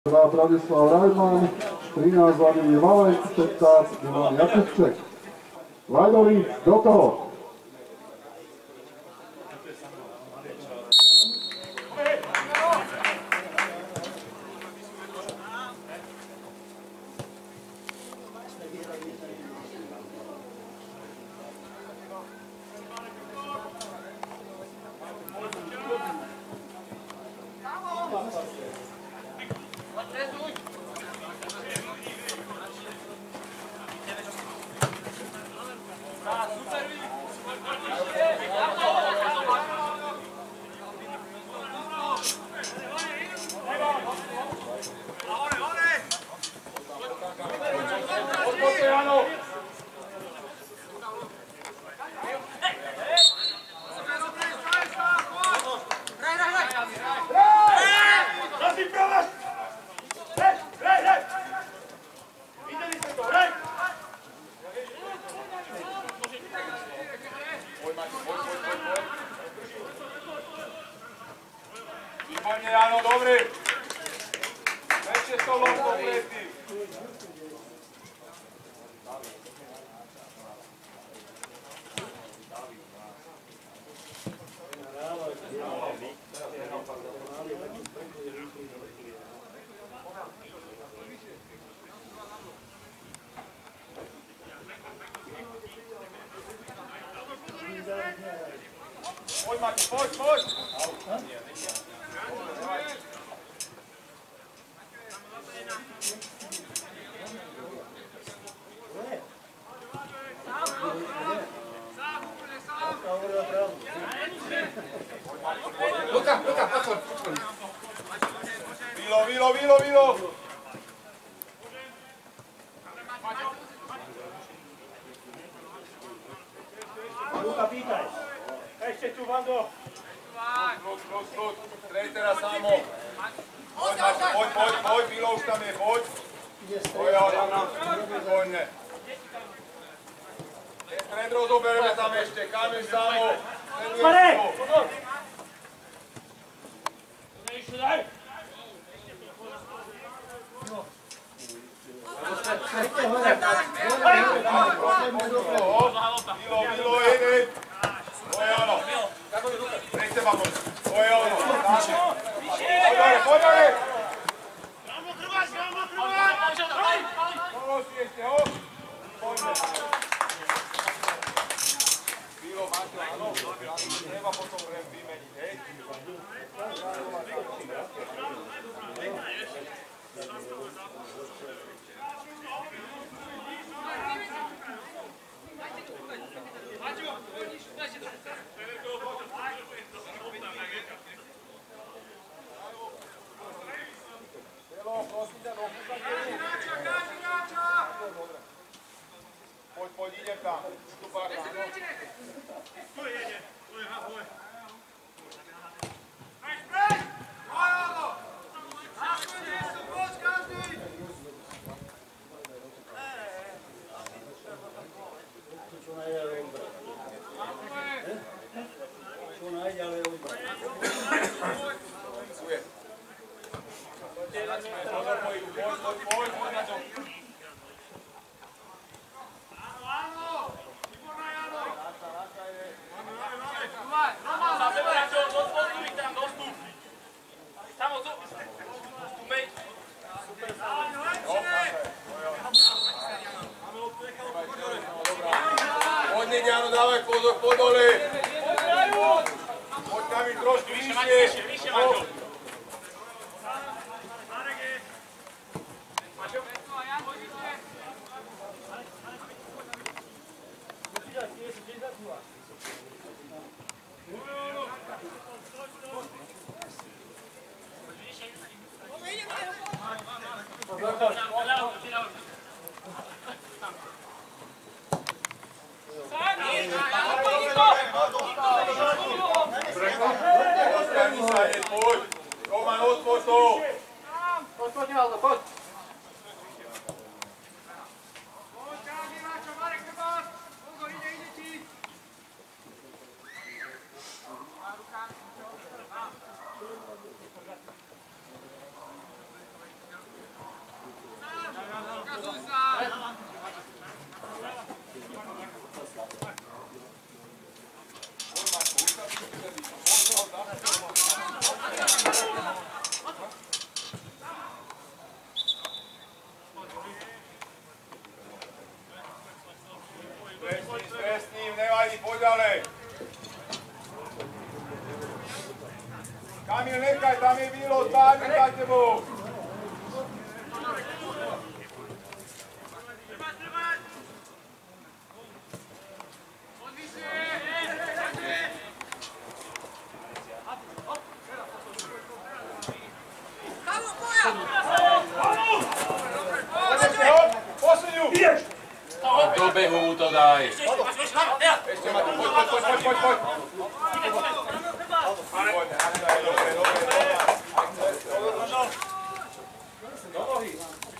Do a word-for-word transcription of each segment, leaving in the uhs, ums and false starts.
dva Bradislav Rajman, trinásť Vladimír Valek, pätnásť Milan Jakubček. Vajdovi do toho. Pojď, Mati, pojď, pojď! Luka, Luka, počkaj, počkaj. Vilo, Vilo, Vilo, Vilo! Luka, pýtaj. Ešte tu, Vando. Sklut, sklut, sklut. Strej teraz samo. Poď, Mati, poď, poď, poď, Vilo už tam je, poď. Poď, ale nám spokojne. Stred rozobereme tam ešte, Kamil samo. Marek! Vilo, Vilo, jeden. To je ono. Pred seba poď. To je ono. Poďme, poďme. Pomoc si ešte, ho. Poďme. Vilo, máte, áno. Treba potom vymeniť, hej. Poď, poď, idem tam. Stupák, áno. To jede, to je ahoj. Preč, preč! Hojalo! Nakoniec sú poď, každý! Čo najďalej ubrať. Čo najďalej ubrať. Suje. Pozor, poď, poď, poď, poď, poď na to. Poď, Jáno, dávaj pozor, po dole. Poď tam i trošku vyššie. Vyššie, Maťo. Ostani sa, je, poď. Roman, odpoď to. Poď, poď, Valdo, poď. Poď, káži, Mačo, Marek, Hrbat. Pozor, ide, ide ti. tebou. Do behu mu to daj. Ešte ma tu, poď, poď, poď, poď, poď, poď. Poď, akcia je dobre, dobre, dobre. Do nohy.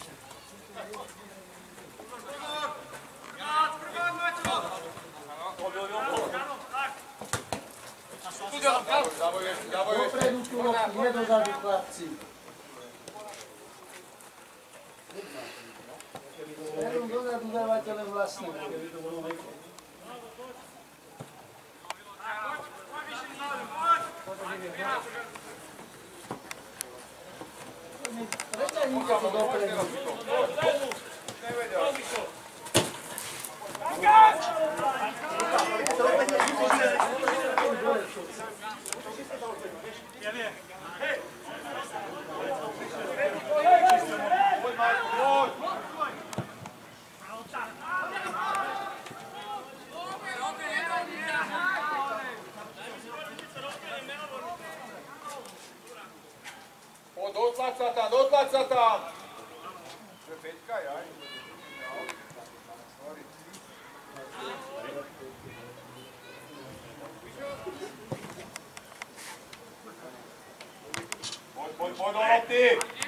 Zabojuješ, zabojuješ. Dopredu tu loptu, nie dozadu, chlapci. Smerom dozadu dávajte len vlastné. Preťahnite to dopredu. Nevedel. Poď, Marko, poď. Poď, dotlač sa tam, dotlač sa tam. To je Peťka, jaj. Sorry. Poď, poď, poď do lopty.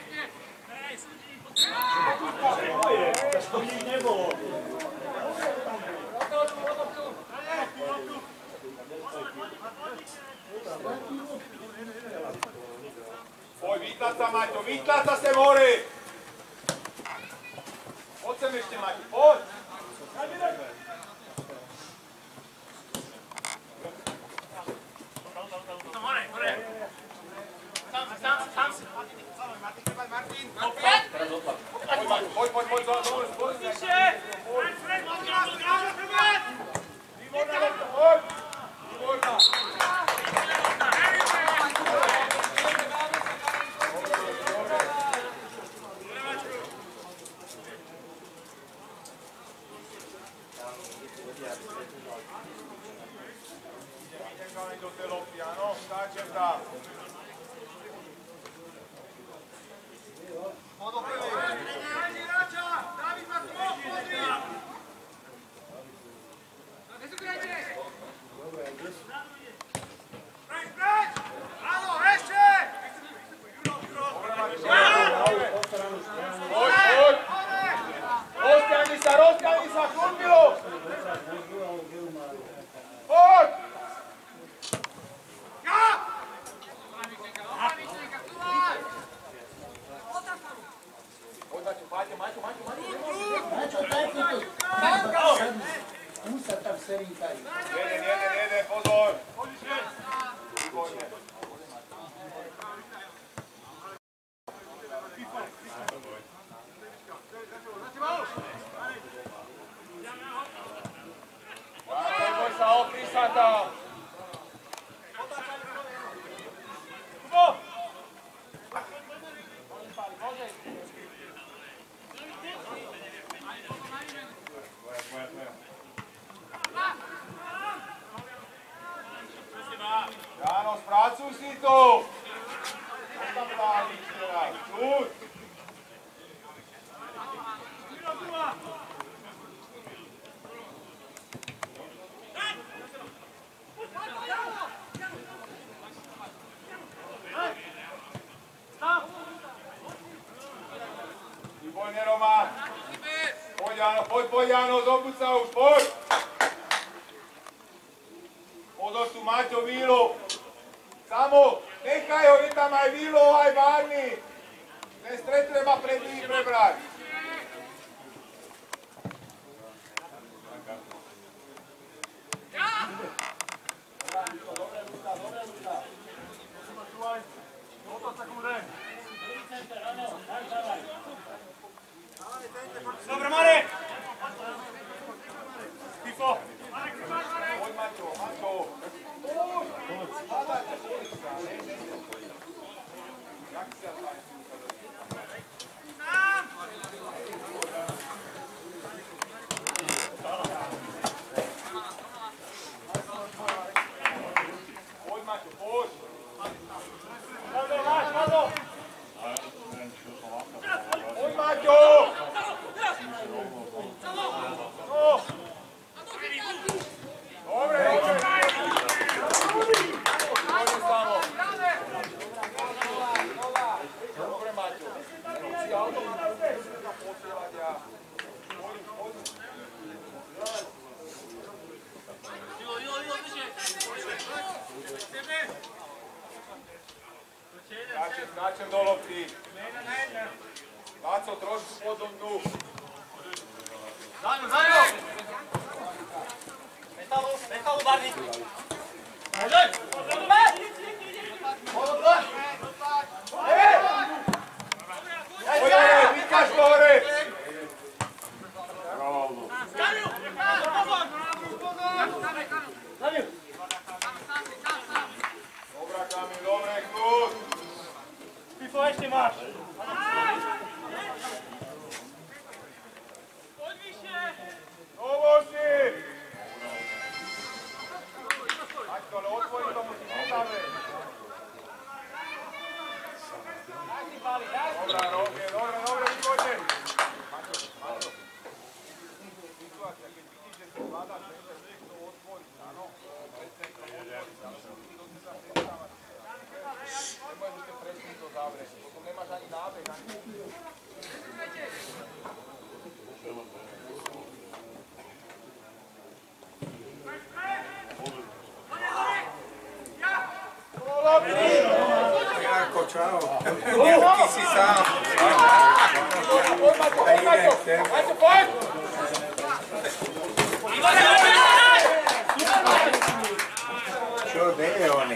To nič nebolo. Poď, vytlač sa, Maťo, vytlač sa sem hore. Poď sem ešte, Maťo, poď. Poď, poď, poď, dobre, poď. Výborná lopta, poď. Výborná. Idem do tej lopty, áno, stáčem tam. Poď do prvej. Poď, poď. Rozťahni sa, rozťahni sa, Kurmilo. Poď. Poď, Maťo, Maťo, Maťo, Maťo, Maťo. Maťo, dajte to. Tu sa tam serinkajú. Jeden, jeden, jeden, pozor. Výborne. Neboj sa, opri sa tam. Kubo! Jáno, spracuj si to! Čo tam vládiš teraz? Čud! Výborne, Roman! Poď, Jáno, poď, poď, Jáno, zobuď sa už, poď! Pozor tu, Maťo, Vílo! Samo, nechaj ho, je tam aj Vílo, aj Várny! Ten stred treba pred nimi prebrať! Dobre, Marek! Tifo! Poď, Maťo, Maťo! Poď! Hľadajte, poď sa, ne, ne, ne. Jak sa tam? Skáčem, skáčem do lopty. Láco, trošku podom dnu. Za ňu, za ňu! Metalu, metalu, barník. Poďoj! Poďoj! Poďoj, vykáž do hore! Dobrá, Kamil, dobre, kľud. Pifo, ešte máš. Dovoľte! Maťko, ale otvori to musí podáme. Dobrá, dobre, dobre, dobre, vypoďte. Maťo, Maťo. Situácia, keď vidíš, že si vládaš, že chceš to otvoriť, áno? Presne to otvoriť, ale to musí do teba predstávať. Nemôžeš to presne to zavrieť, potom nemáš ani nábeh, ani... Janko, čau. Ty si sám. Poď, Maťo, poď, Maťo! Maťo, poď! Čo deje oni?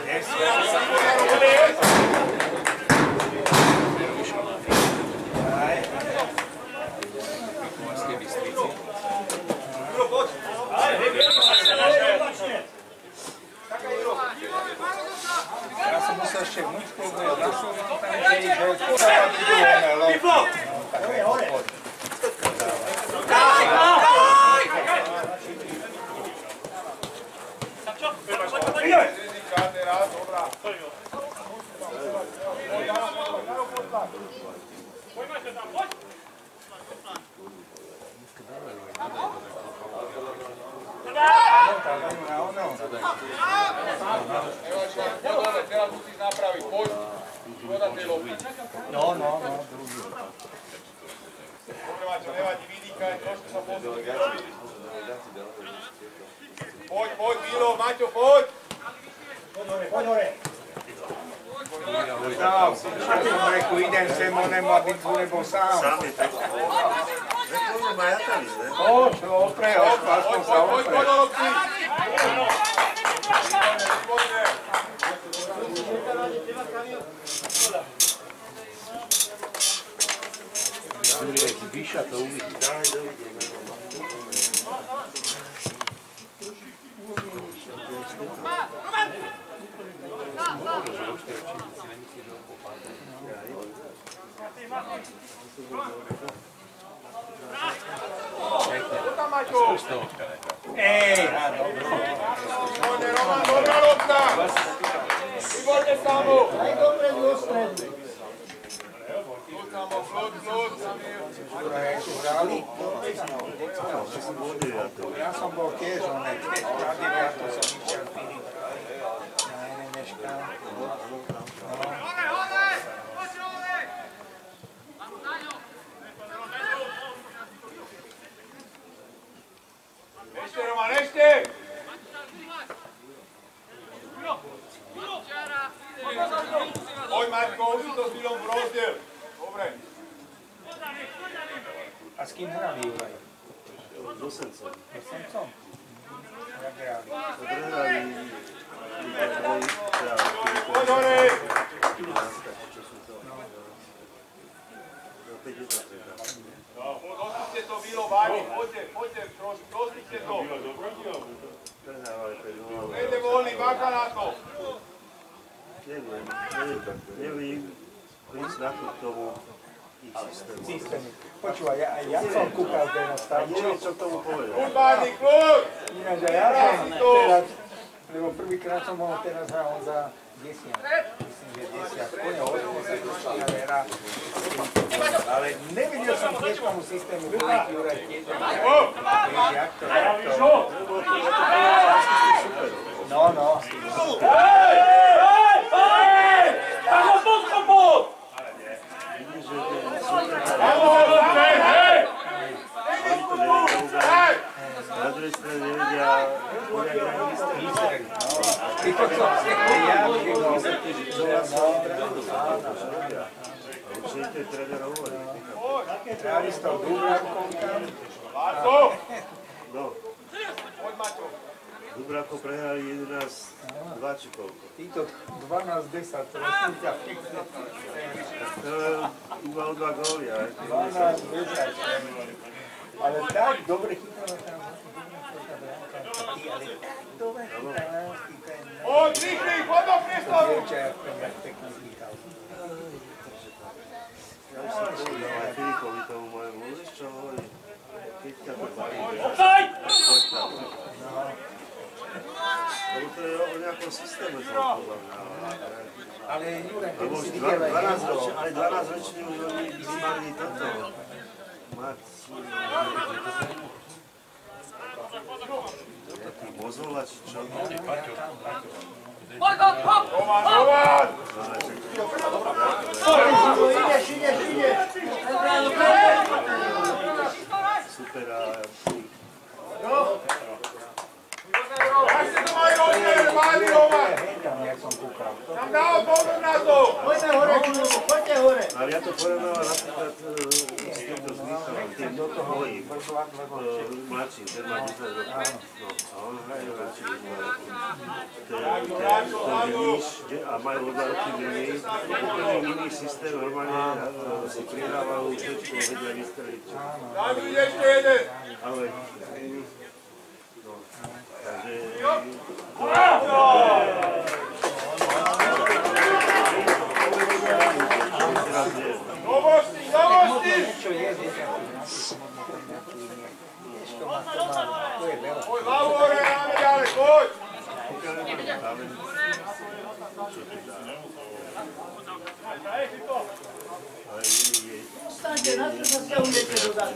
Ja som musel ešte vnúť spolúť na súdu, tam že je podávaný do Pifo! Dobre, teraz musíš napraviť, poď. Poď na tej lopty. No, no, no, druhý. Dobre, Maťo, nevadí, vydýkaj, trošku sa pozrieť. Poď, poď, Milo, Maťo, poď! Poď hore, poď hore. Dal, ako som reku, idem sem, onem, aby tu nebol sám. Sám je tak. Řekl, má jatalis, ne? Poď, opre, aspoň sa Poď, opre. poď do lopty! Poďme. Vyša to uvidí. Daj, dovidíme. Ej, Poďme, Roman, dobrá lopta! Vyborte Samu! Aj dopredu, do stredu. Kľud, Samo, kľud, kľud, Samir. ešte hrali? Moderátor. Ja som bol tiež, oné, tiež radiátor som išiel piliť. Na jednej meška. Ešte, Roman, ešte! Poď, Maťko, už to s Milom v rozdiel. Dobre. A s kým hrali Juraj? S Osencom. S Semcom? Jak hrali? Prehrali vypadali Poď hore! opäť jedna prehra. Dostite to, Milo, Váni, poďte, poďte, trošku, dostite to. Prehrávali päť nula. Nejde voľný, bacha na to. Neviem, neviem takto. Neviem prísť na tú k tomu ich systému. Systémy. Počúvaj, ja, ja som kúkal ten A stav. neviem, čo k tomu povedať. Kľud, Váni, kľud! Ináč aj ja som teraz, lebo prvýkrát som mohol teraz hrať on za desiat. Myslím, že desiat. Poňa osemdesiat dostala hra. Ale nevidel som tiež tomu systému, ktorý Juraj tiež. Vieš, jak to, jak to. No, no. Vidíš, že sú Na druhej strane nevedia, koľa hrajú výstrely. Určite tréner hovorí. Trávi s tou Dubravkou tam. No. Dubravkou prehrali jedenásť dva či koľko. Títo dvanásť desať, to rozpúťa pekne. Iba o dva góly, aj. dvanásť desať. Ale tak dobre chytala tam. Ale tak dobre chytala. Poď, rýchli, poď do priestoru! Dievča, jak pekne chytal. Ja už som povedal aj Filipovi tomu mojemu, vieš čo hovorí? Keď ťa to baví, poď tam. Lebo to je o nejakom systéme celkom. Ale Jurek, keď Lebo si už videl aj dvanásť jeho... ročný, ale dvanásť ročný už oni vymali toto. Mať... Taký mozola, či čo? Roman, Roman! Ideš, ideš, ideš! Super a... Až to majú odmene, máli Roman! Tam, jak som kúkal. Tam dal pozor na to! Poďte hore, Čulovo, poďte hore! Ale ja to porovnávam napríklad s týmto zmyslom, tým do toho hojí, mladší, ten má desať rokov. No, a on hraje radšej desať rokov. To vidíš, a majú o dva roky menej, úplne iný systém, normálne si prihrávajú všetko, vedia vystreliť. Daj mi ešte jeden! Ale... No, takže... Novosti, novosti! Čo je, viete, vieš, to má, to má, to je veľa. Poď, hlavu hore, máme ďalej, poď! Staňte, na čo sa stiahujete dozadu?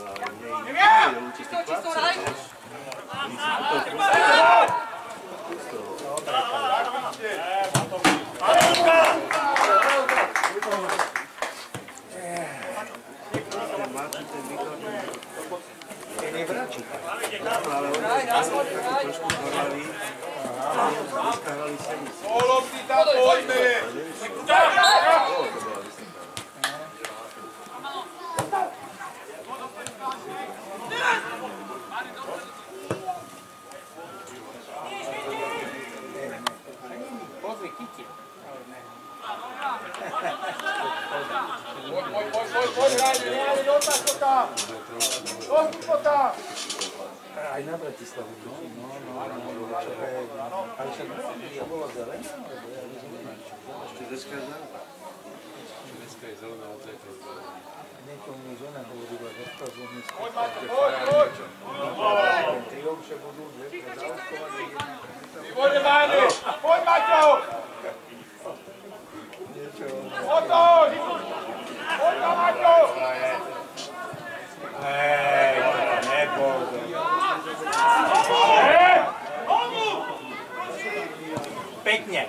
Ten je vračík. Ale oni trošku zhorali, vyskahali semici. Polopti tam, poďme! Pozri, chytil. Poď, poď, poď, poď, poď, hrajme, nehajme, dotáž to tam! Dotáž to tam! Aj na Bratislavu. No, no, no, čo je... Ale však je bolo zelené, alebo ja rozumiem. Ešte dneska je zelená. Dneska je zelená, ale to je to zelená. Niekomu žena hovorila, že to zvoní skôr. Poď, Maťo, poď, poď! Ten triumše budú, že zaoskovali jedna. Výborne, Máne! Poď, Maťo! Otoč! Poď tam, Maťo! Hej, nebol. Pekne.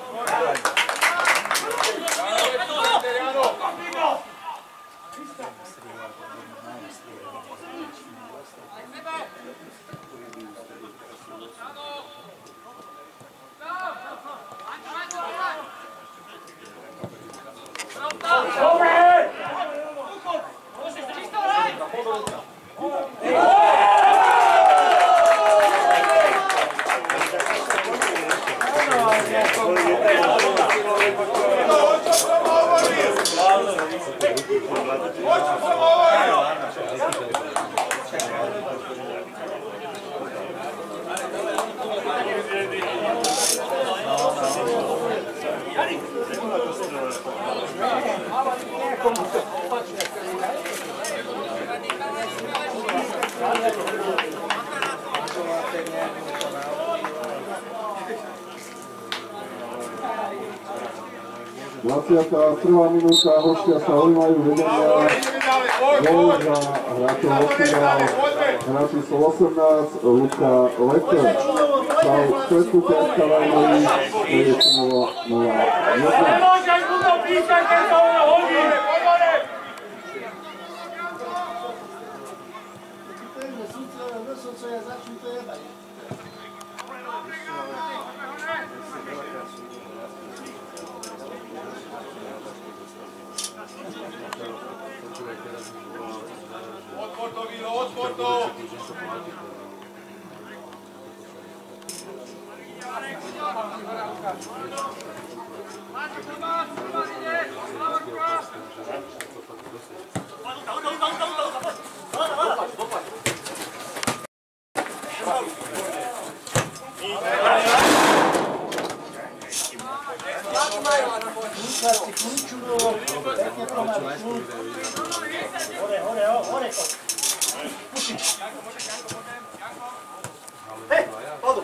dvadsiata prvá minúta, hostia sa ujímajú vedenia. Gól za hráčov Optimal, hra číslo osemnásť, Luka Letter. Stav Česku-Česká Vajnovi, Preječnovo nula jedna. Nemôžeš mu to písať, keď sa ono hodí! sportov! Kľúčarci, kľúčujú, pekne to máš kľúč. Hore, hore, hore to. Pusti. Hej, podu.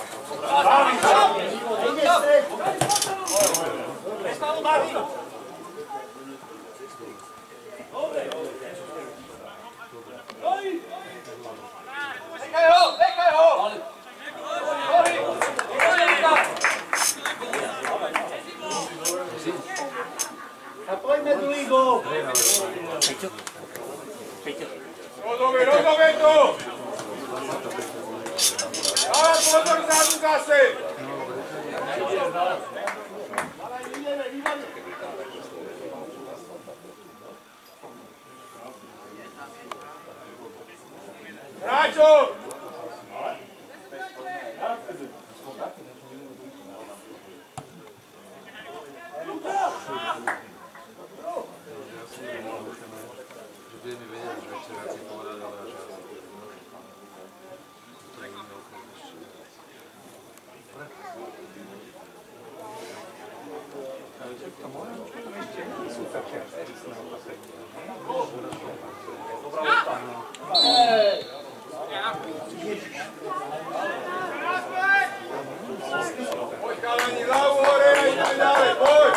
Ide stred. Prestavu baví. Nechaj ho, nechaj ho! Hori! A poďme druhý gól. Rozumej, rozumej tu! Dávaj pozor vzadu zase! Hráčov! Že budeme vedieť, že ešte viac si povedať, ale až viac. To je iné okolo ešte. To môžem ešte nie sú také prísne opatrenia. Poď chalani, hlavu hore a ideme ďalej, poď!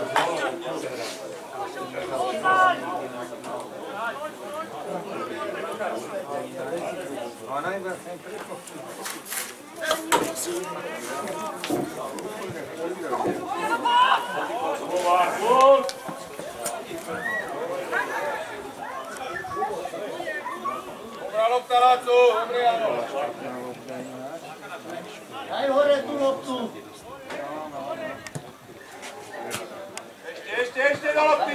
A najviac aj prepočujú. Dobrá lopta, Láco, dobré áno. Daj hore tú loptu. Ešte, ešte, ešte do lopty.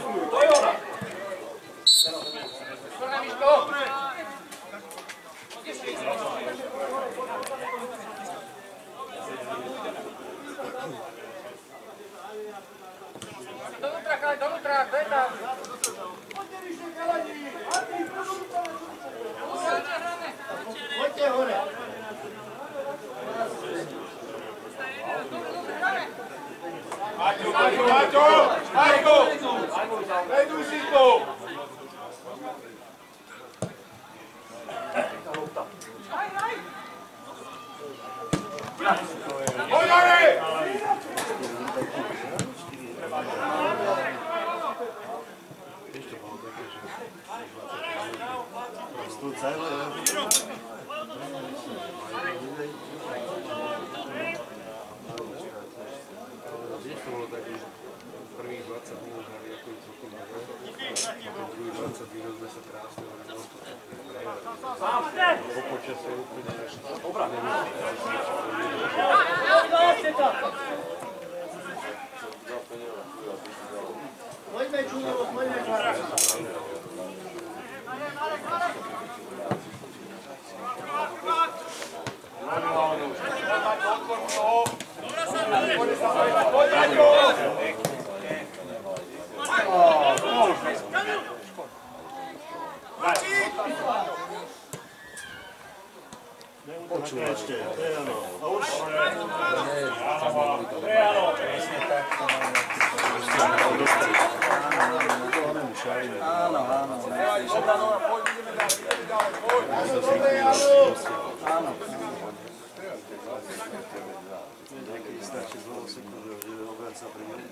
Skôr Miško. Dovnútra, chalaj, dovnútra, kto je tam? Poďte hore. Maťo, Maťo, Maťo! Maťo! Veduj si to! Poď hore! Ešte bolo také, že Tu celé. Tiež to bolo také, že prvých dvadsať minút hrali ako je celkom dobre. A ten druhý dvadsať minút sme sa krásne hovorili o tom. Po počase úplne než Poďme, Čunovo, poďme, Čunovo. Počúvaj ešte, to je áno. A už? Áno, áno. Áno. Niekedy stačí z dvoch sekúnd, že jeden obranca príde.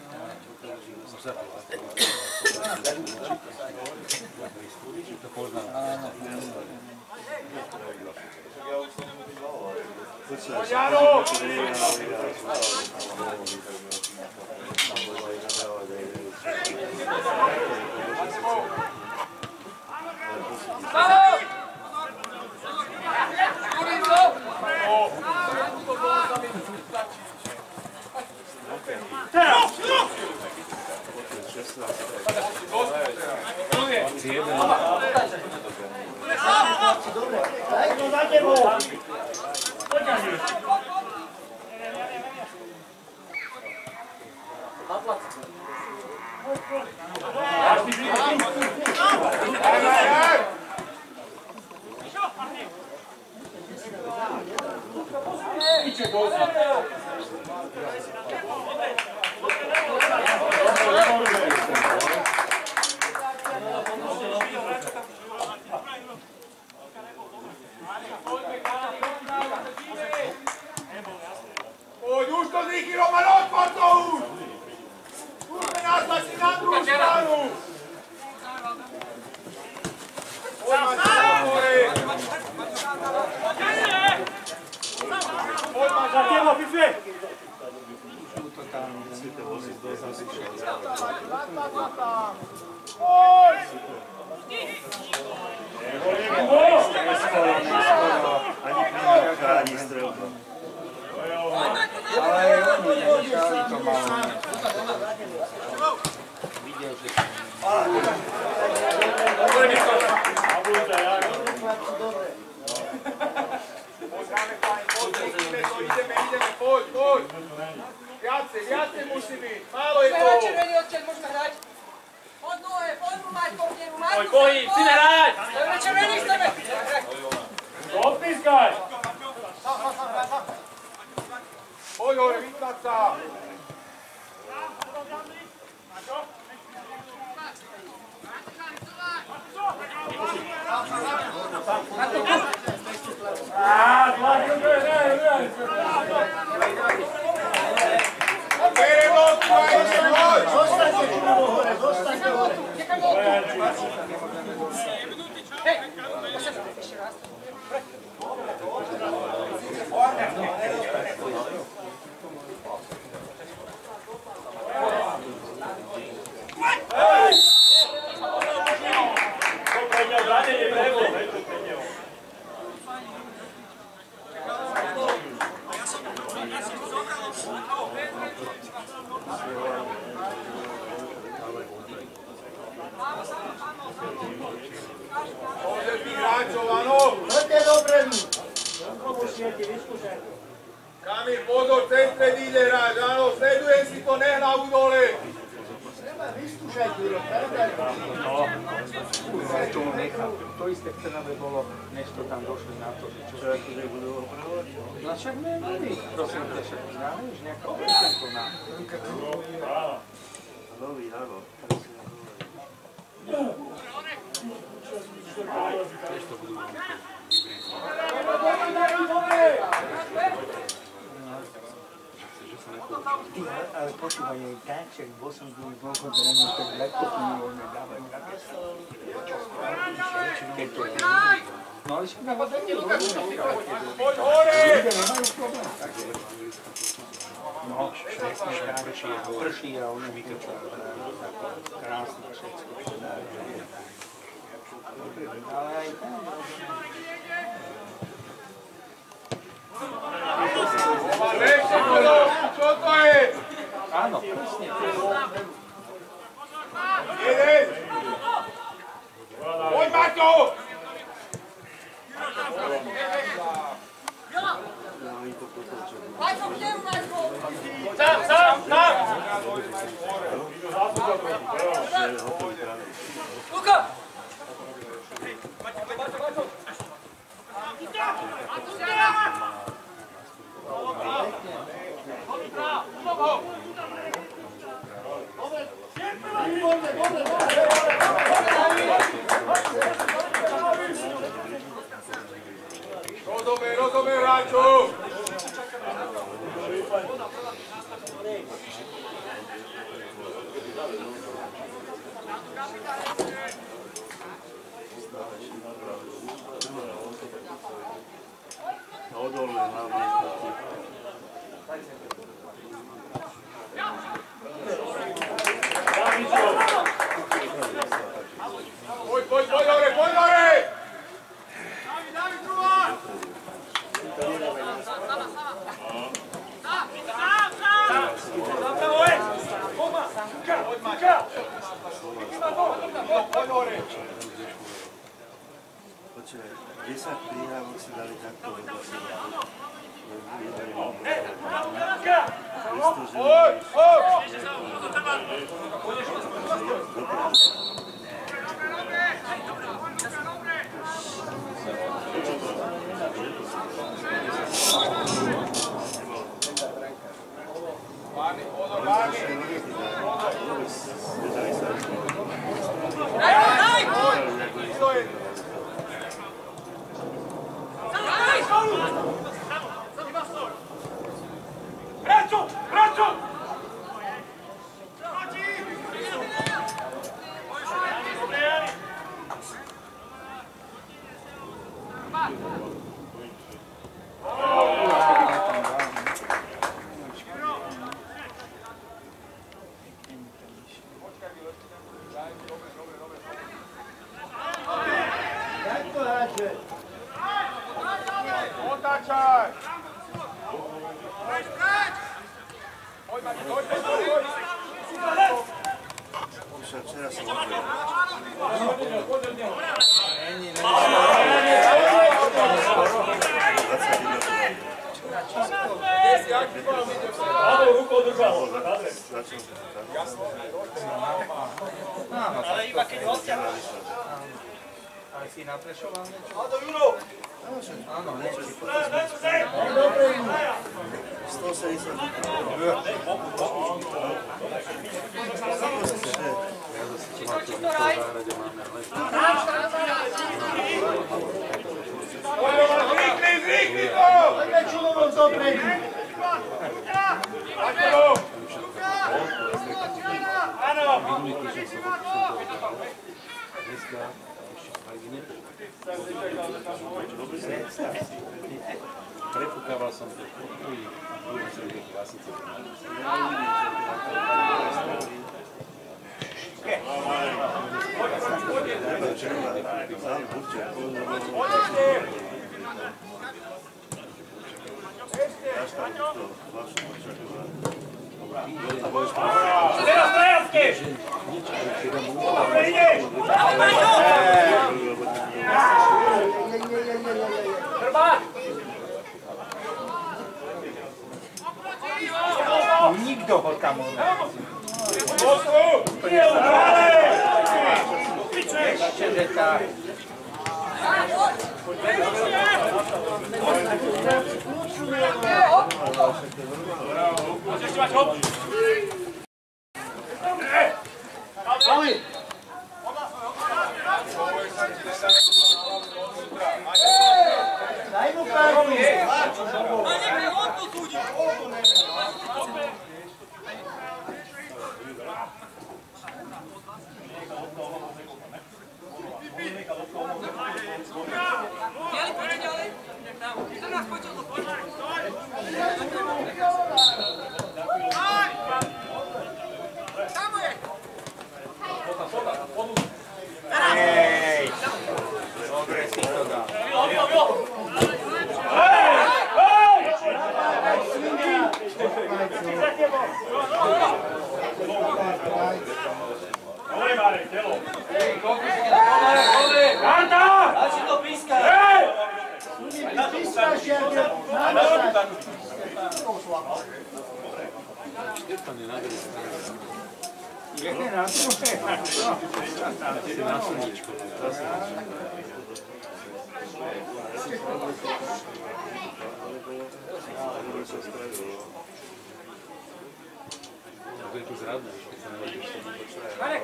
to poznám. Poď, Jano! šestnásť. Ani primáka, ani strelka. Ale oni nechali to malo. Videl, že to ideme, ideme, poď, poď. Viacej, viacej musí byť. Málo je to. Červený odtiaľ, môžeme hrať. Poď nohe, poď mu mať, poď nemu, mať. Poď, pohyb, chceme hrať. Dobre, červený, chceme. Odpískaj. Poď hore, vytlať sa. Bere loptu a ide, poď. Zostaňte tu hore, zostaňte hore. Hej, ešte raz. Poďte tých hráčov, áno. Poďte dopredu. Kamil, pozor, cez stred ide hráč, áno, sledujem si to, nehlavu dole. Vyskúšaj, Juro, predaj. Kurva, to on nechal. To isté v Trnave bolo, než to tam došli na to, že čo sa tu nebudú opravovať. No však ne, nový, prosím ťa, však známe už nejaká opravka na... Nový, áno. Ty, ale počúvaj aj tak, však bol som tu dôchod, že nemám tak ľahko, tu mi voľne dávajú na miesto. Keď to je. No ale však na voda nie je. Poď hore. Ľudia nemajú problém. No, presne škáreči, prší a ono vykrčuje. Krásne všetko. Ale aj tam. Lepšie pozor, čo to je? Áno, presne. Jeden. Poď, Marko. Maťko, kde mu, Maťko? Sám, sám, sám. Luka! Rozumiem, rozumiem, hráčov. Odolné hlavne. Poď, poď, poď hore, poď hore. Počúvaj, desať prihrávok si dali takto vedľa seba. Poď, poď. Várny, pozor, várny. Daj, daj! To je. Bračo, bračo! Otačaj! Preč, preč! Poď, Mati, poď, poď, poď! Včera som odvedel. Rukou držal. Ale iba keď hostia. Ale si naprešoval niečo? Ado, Juro! Áno, niečo. stoosemdesiat. Zrikni, zrikni to! Poďme čulovom zopredi. Áno! Prepukával som to. Budem si vidieť klasice. Teraz Trajanský! Dobre, ideš! Hrbák! Nikto ho tam ešte detá. Môžeš ešte mať hop! Daj mu kartu. Ďalej, poďte ďalej. štrnásť, poďte to, poďte. Tam je! Ej! Dobre si to dá. Milo, Milo, Milo! Dobre, Marek, telo! Kanta! Daj si to pískať! Hej! Pískaš, jak je námašať. Štefan je na druhej strane. Je na druhé. Si na slniečko. To je tu zradné, keď sa nevedíš, to bude Marek!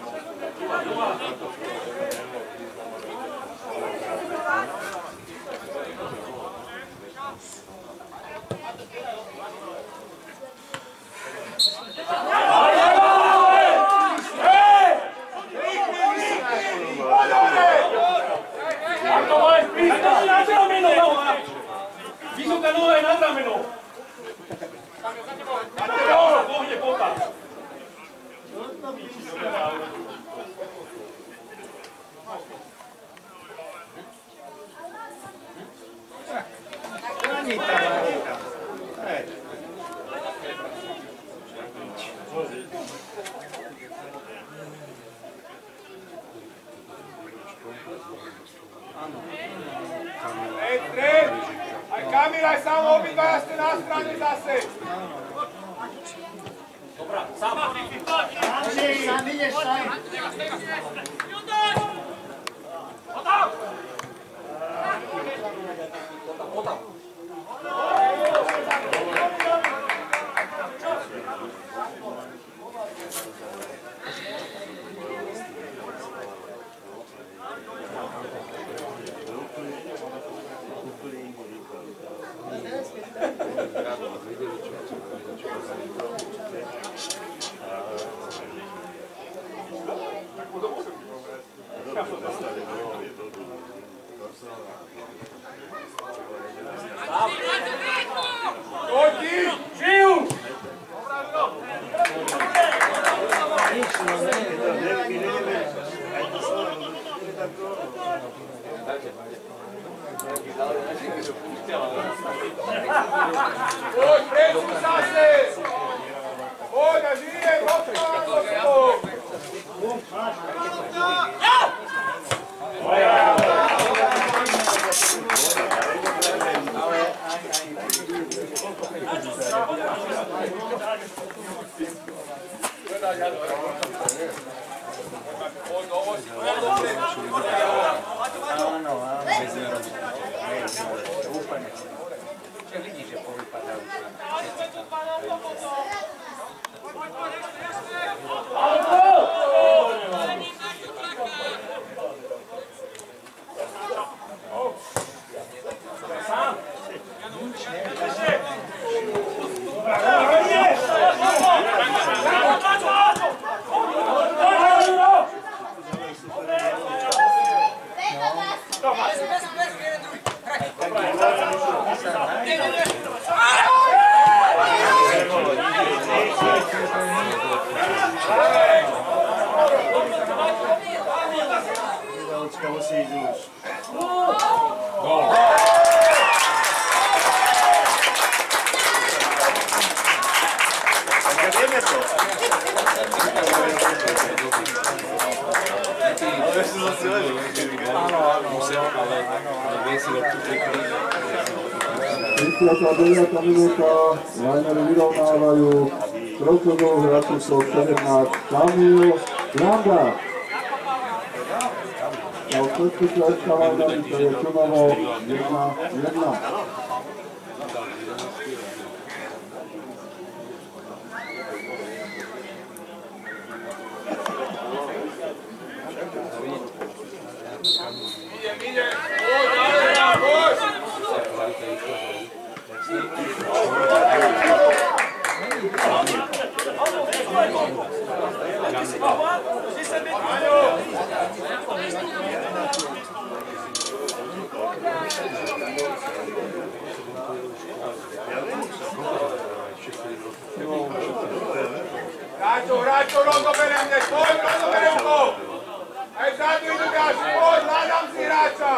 Ako máš pískať na znameno! Vysoká noha je na znameno! Mateo, pohne, pohne! Anita, Anita. Hej. Ej, stred! Aj Kamil, aj sám obidvaja ste na strane zase! Dobrá, sám! Sám ideš, sám. Odi! Žiju! Dajte, Poď, presun zase! Poď a žije, rozpávaj to! Áno, áno, bez nerobí. Úplne. Čo vidíš, že povypadajú. tridsiata deviata minúta, Lajneri vyrovnávajú trojčovou hráčku sedemnásť Kamil Granda. Na odpečku Eskaválda to je Čunovo jedna jedna. Hráčo, hráčo, rozoberiem dnes, poď, rozoberiem to! Aj vzadu idú ďalší, poď, hľadám si hráča!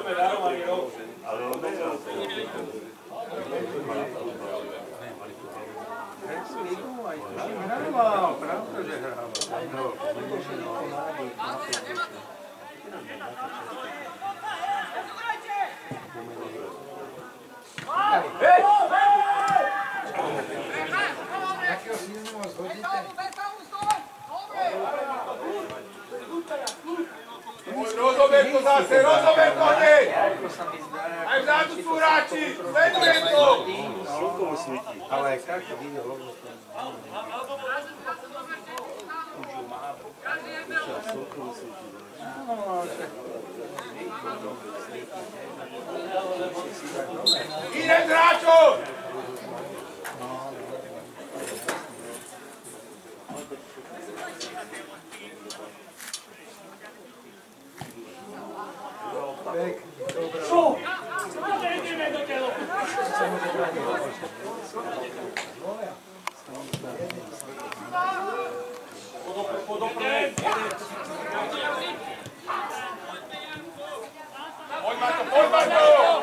Hral, pravda, že hral. Takého silného zhodíte? Rozober to zase, rozober to hneď! Aj vzadu sú hráči, sledujem to! Ale tak to videl, lebo to... Idem z hráčov! Poď Maťo, poď Maťo!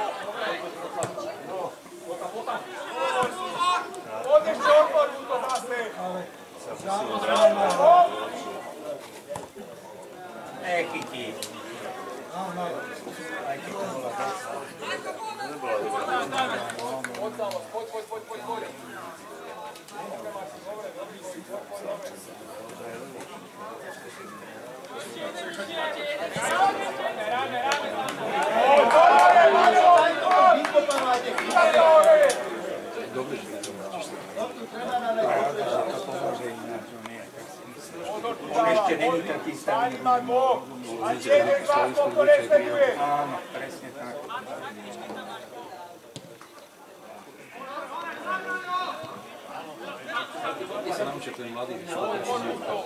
Poď ešte otvorú to zase! Nechytí. Aj keď to bola Poď, poď, poď, poď, poď! On ešte není taký stavný. A jeden z vás to nesleduje. Áno, presne tak. Ty sa naučia, to je mladý, že šlo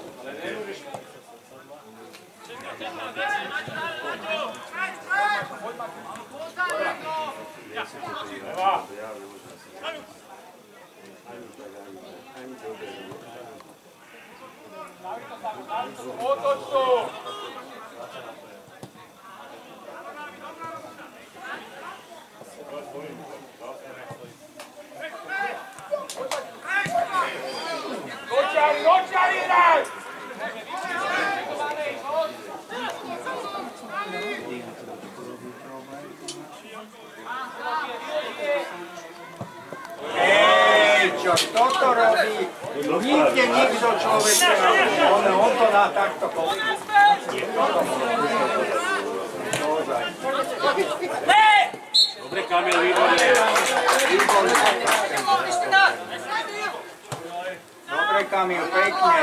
Otoč to! aby nikde nikto človek on, on to dá takto kopnúť. Dobre, Kamil, výborne. Dobre, Kamil, pekne.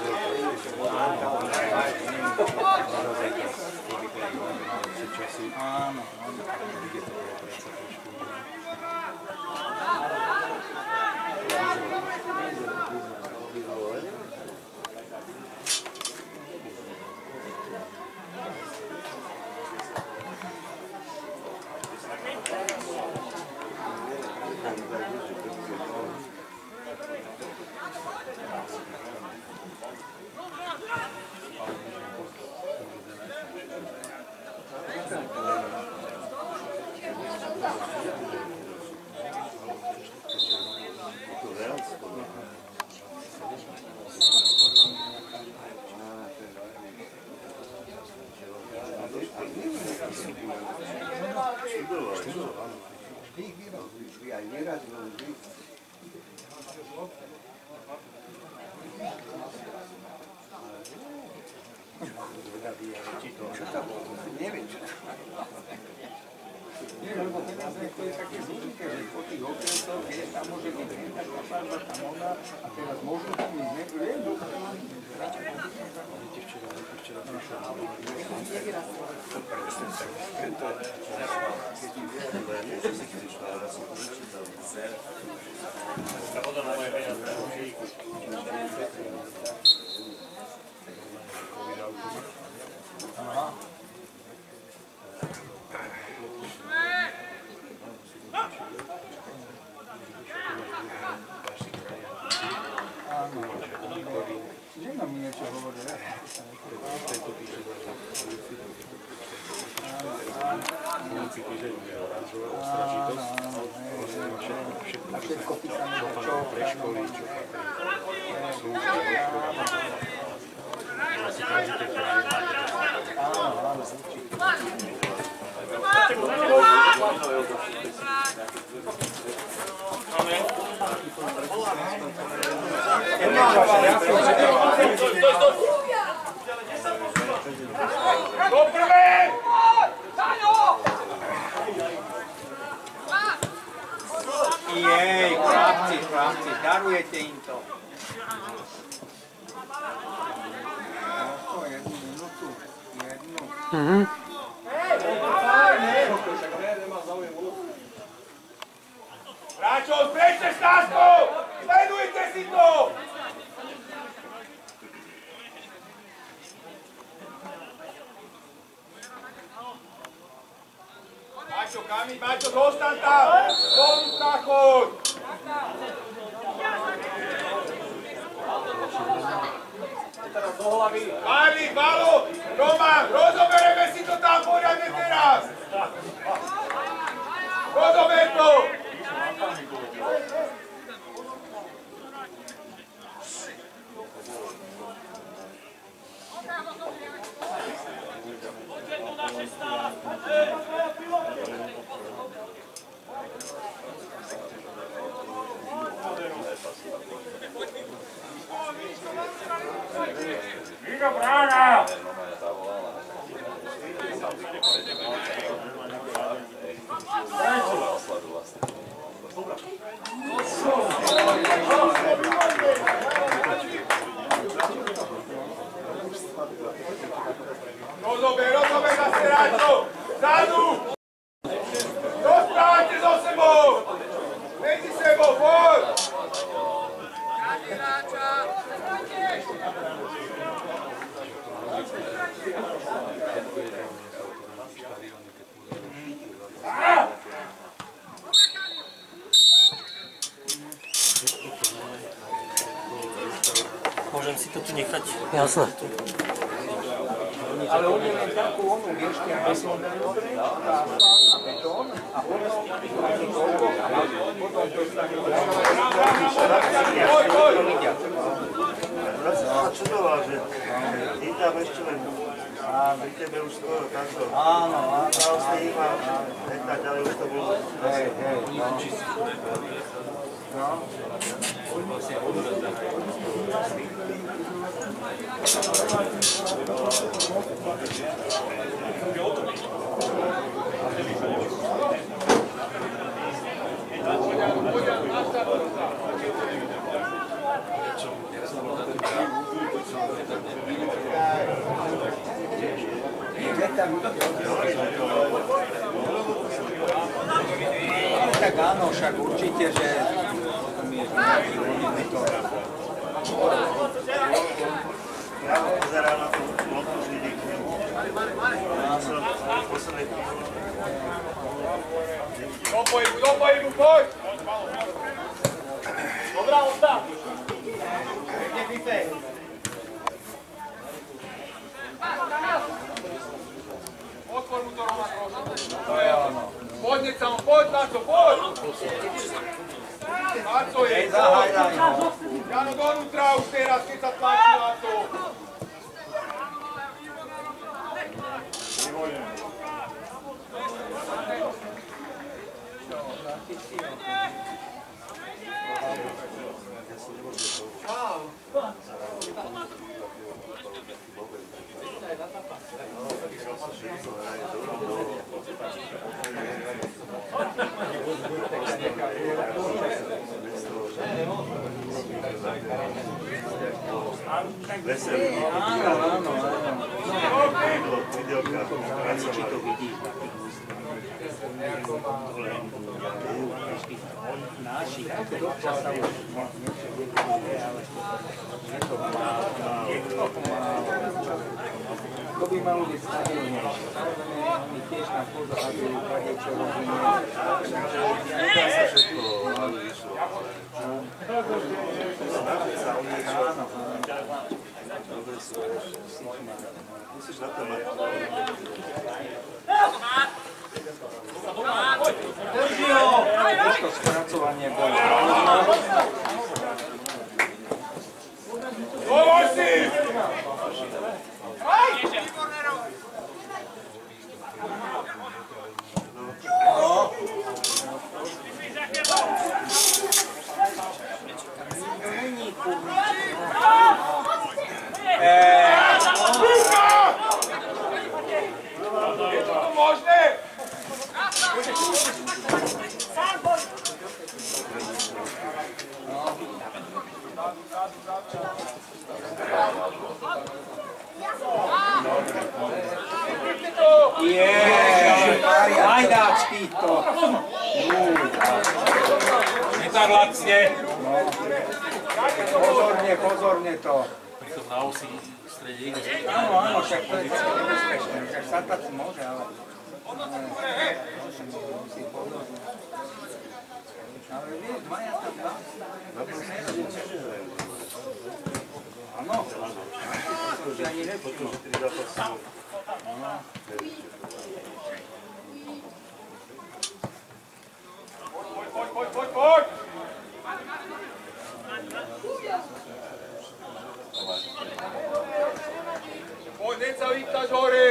Áno, neviem, čo to nie, lebo teraz to je také zložité, že po tých okresoch je tam môže byť jedna kapáža, tam ona a teraz môžu tam ísť niekto, je to včera prišiel A potom na moje peniaze. Aha. Áno, že nám niečo hovorí. A všetko písané do čo? Pre školy, čo áno, áno, Do prvé! jej, chlapci, chlapci, darujete im to. No, jednu minútu, jednu. Mhm. Hráčov, preďte stáskou! Sledujte si to! Maťo, Kamil, Maťo, zostaň tam! Dovnúť na chod! Karli, Balo, Roman, rozobereme si to tam poriadne teraz! Rozober to! Vino brána! Rozober, rozober zase hráčov! Zadu! Dostávajte so sebou! Medzi sebou, poď! Môžem si to tu nechať? Jasné. Ale oni len takú onu, vieš, tie betón, a betón, a potom ani toľko, a potom to stane. Poď, poď! Ja som sa čudoval, že ty tam ešte len pri tebe už skoro takto. Áno, áno. Dal si im a hneď tak ďalej už to bolo. Hej, hej, no. Tak áno, však určite, že potom je nejaký voľný to. Ja pozeral na tú loptu z lidí k nemu. Do pohybu, do pohybu, poď! Dobrá, odstav! Kde bife? Otvor mu to, Roman, prosím. To je ono. Poď, nech sa mu, poď, Naco, poď! Naco je, poď! Jano, donútra už teraz, keď sa tlačí na to. Veselý. Áno, áno, áno. Videoka. Či to vidí. Naši, občas sa už niečo vidí, ale je to málo. Je to málo. To by malo byť stabilnejšie. Samozrejme, oni tiež na pozoradujú, kde čo robíme. Dá sa všetko vyšlo. Áno, áno. Dobre sú. Musíš na to mať. Drží ho! Už to spracovanie bolo. Dovoj si! Aj! Je to tu možné? Jeee, Majdáčky to. Nie tak lacne. Pozorne, pozorne to. Pritom na osi v strede ide. Áno, áno, však to je celé nebezpečné. Však satať si môže, ale... Musí pozorne. Ale vieš, Maja tam dá. Áno. To už ani nevšimlo. Poď, poď, poď, poď! Poď, neď sa vyptáš hore!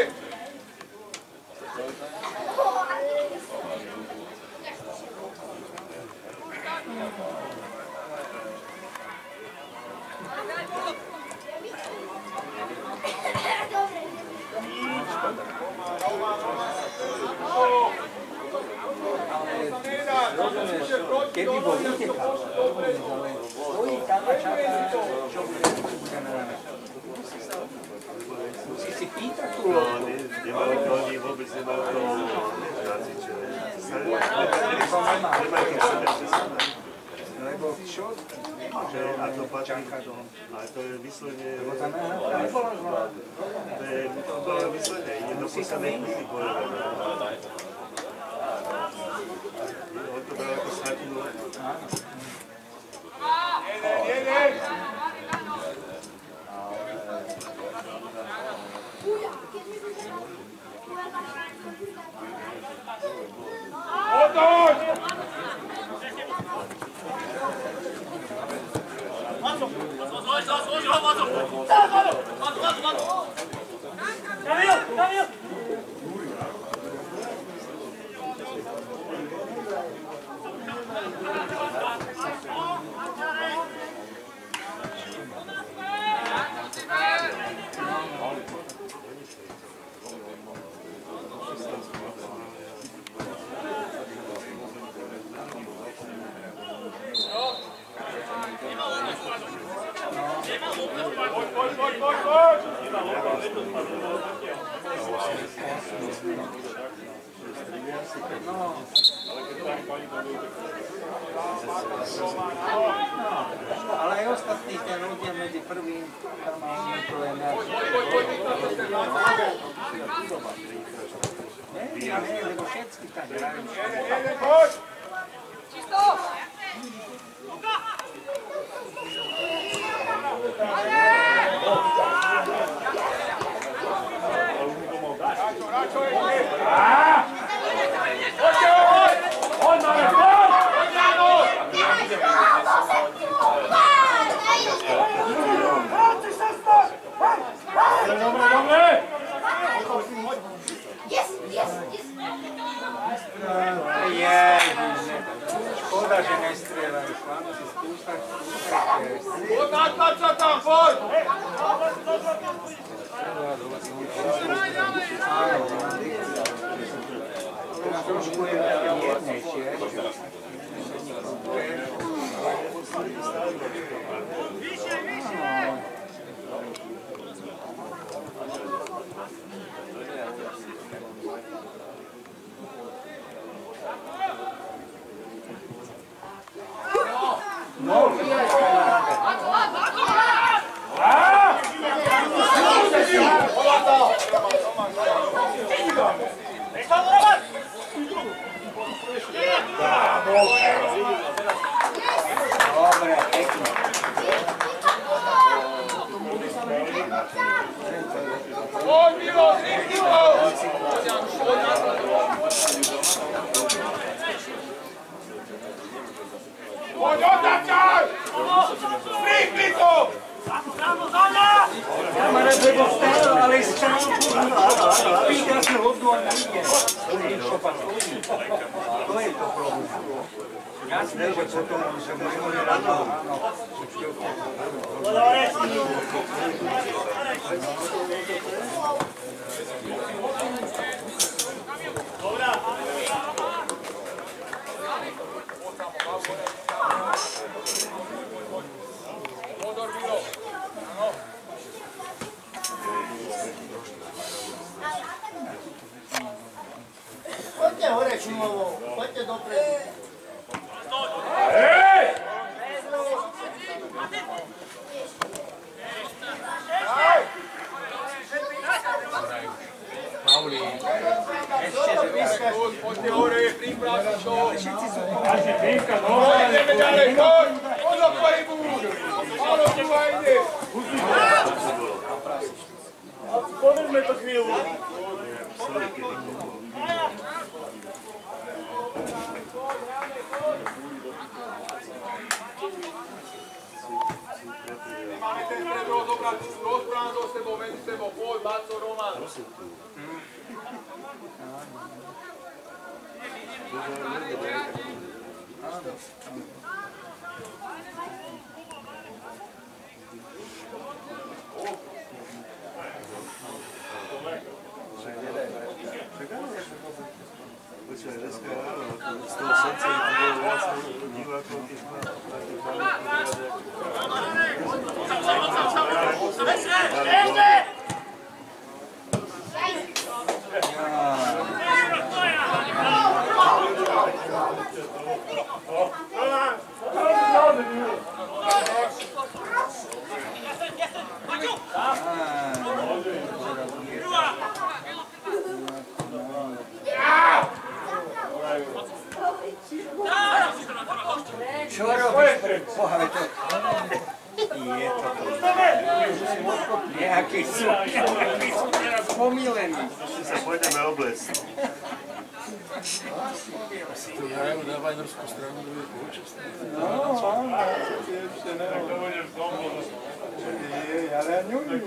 Keby bol vytekal, stojí tam a čaká, čo bude na musí si pýtať tú lopu. Nemali to oni vôbec nemajú to náci, čo je. Lebo čo? A to patrí, ale to je vyslovene... Lebo tam nebolo zvolené. To je vyslovene, ide do poslednej chvíli bojovať. On to bral ako sratinu. Jeden, jeden! Otoč! Kamil, Kamil! Ale aj ostatní ten ľudia medzi prvým, tam nie to je nejak... Nie, nie, nie, lebo všetky tam hrajú. Čisto! Škoda, že nestrieľajú. Chlapci, skúšať, skúšať. Poď, natáč sa tam, poď! Teraz trošku je miernejšie. Vyššie, vyššie! No, dobre, pekne. Poď, Milo, rýchlo! Poď, otáčaj! Rýchli to! Kamarát, lebo vstal, ale vstal. Pýtal sa hodnú a nejde. To je to problém. Jasné, že potom sa môžeme ráno. Dobrá. Pozor, Milo. Poďte hore, Šumovo, poďte dopredu. Hej! Pauli. Poďte hore, je tým prácičov. Každý pínka, no. Ideme ďalej, poď! Poď do pohybu! Áno, tu aj ide! Podržme to chvíľu. Máme ten stred rozobrať, rozprávam so sebou, medzi sebou, poď, Baco, Roman. Počúvaj, dneska ráno, z toho srdca je to bolo viac divákov, keď má taký Čo robíš? Pohľad to. Je to to. Nejaký super. Pomílený. sa pôjdeme obliecť. Tu hrajú na Vajnorskú stranu, kto je počasný. No, áno. Ešte neviem. To bude v domu. Nie, ale ja ňuňu.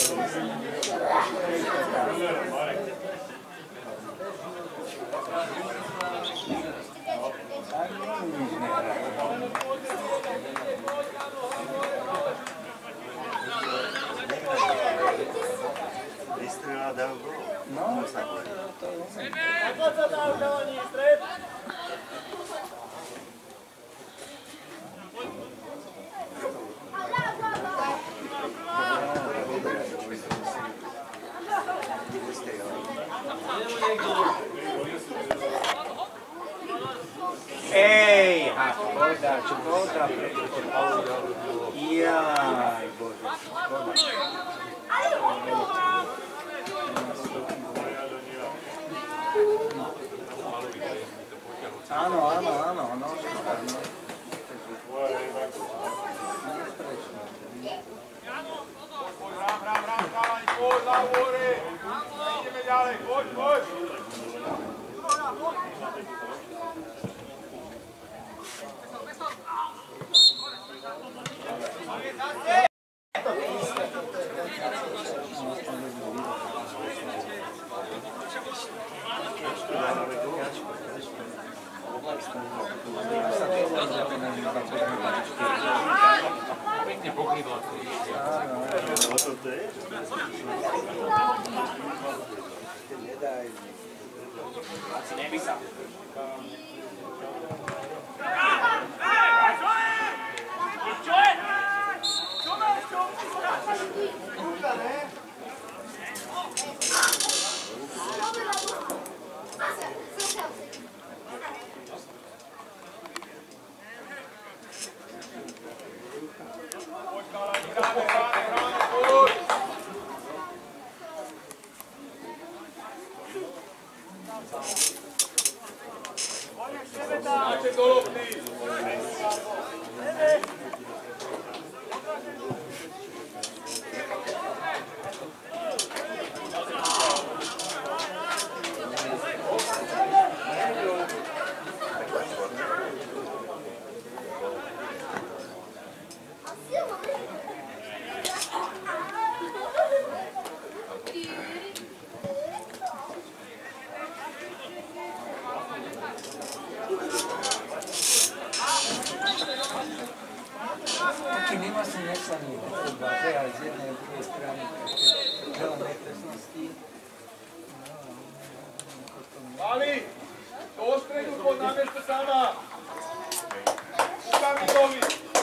Vystrelá dal gól. No, to je umie. Ako sa dá ukávaní stred? Nie, Ej, a škoda, škoda. Jaj, Bože, škoda. Áno, áno, áno, no, škoda, no. Poď, rám, rám, rám, chalani, poď, Lavore. Ideme ďalej, poď, poď. Pekne pokrývla. Asi nemysel. Čo je? Poď, chalani, hráme, hráme, hráme, poď. Máček do lopty. Taký nemocný neslaný futbal, ale z jednej a druhej strany veľa nepresností. Mali, do stredu, poď na miesto sama. Rukami nohy.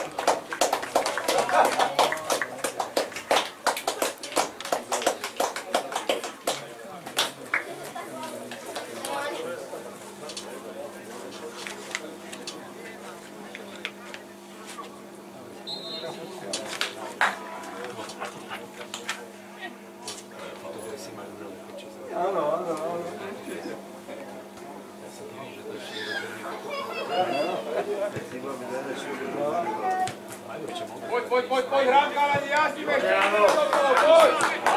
Áno, áno, áno. Poď, poď, poď, poď, hrám, chalani, jazdíme ešte do toho, poď!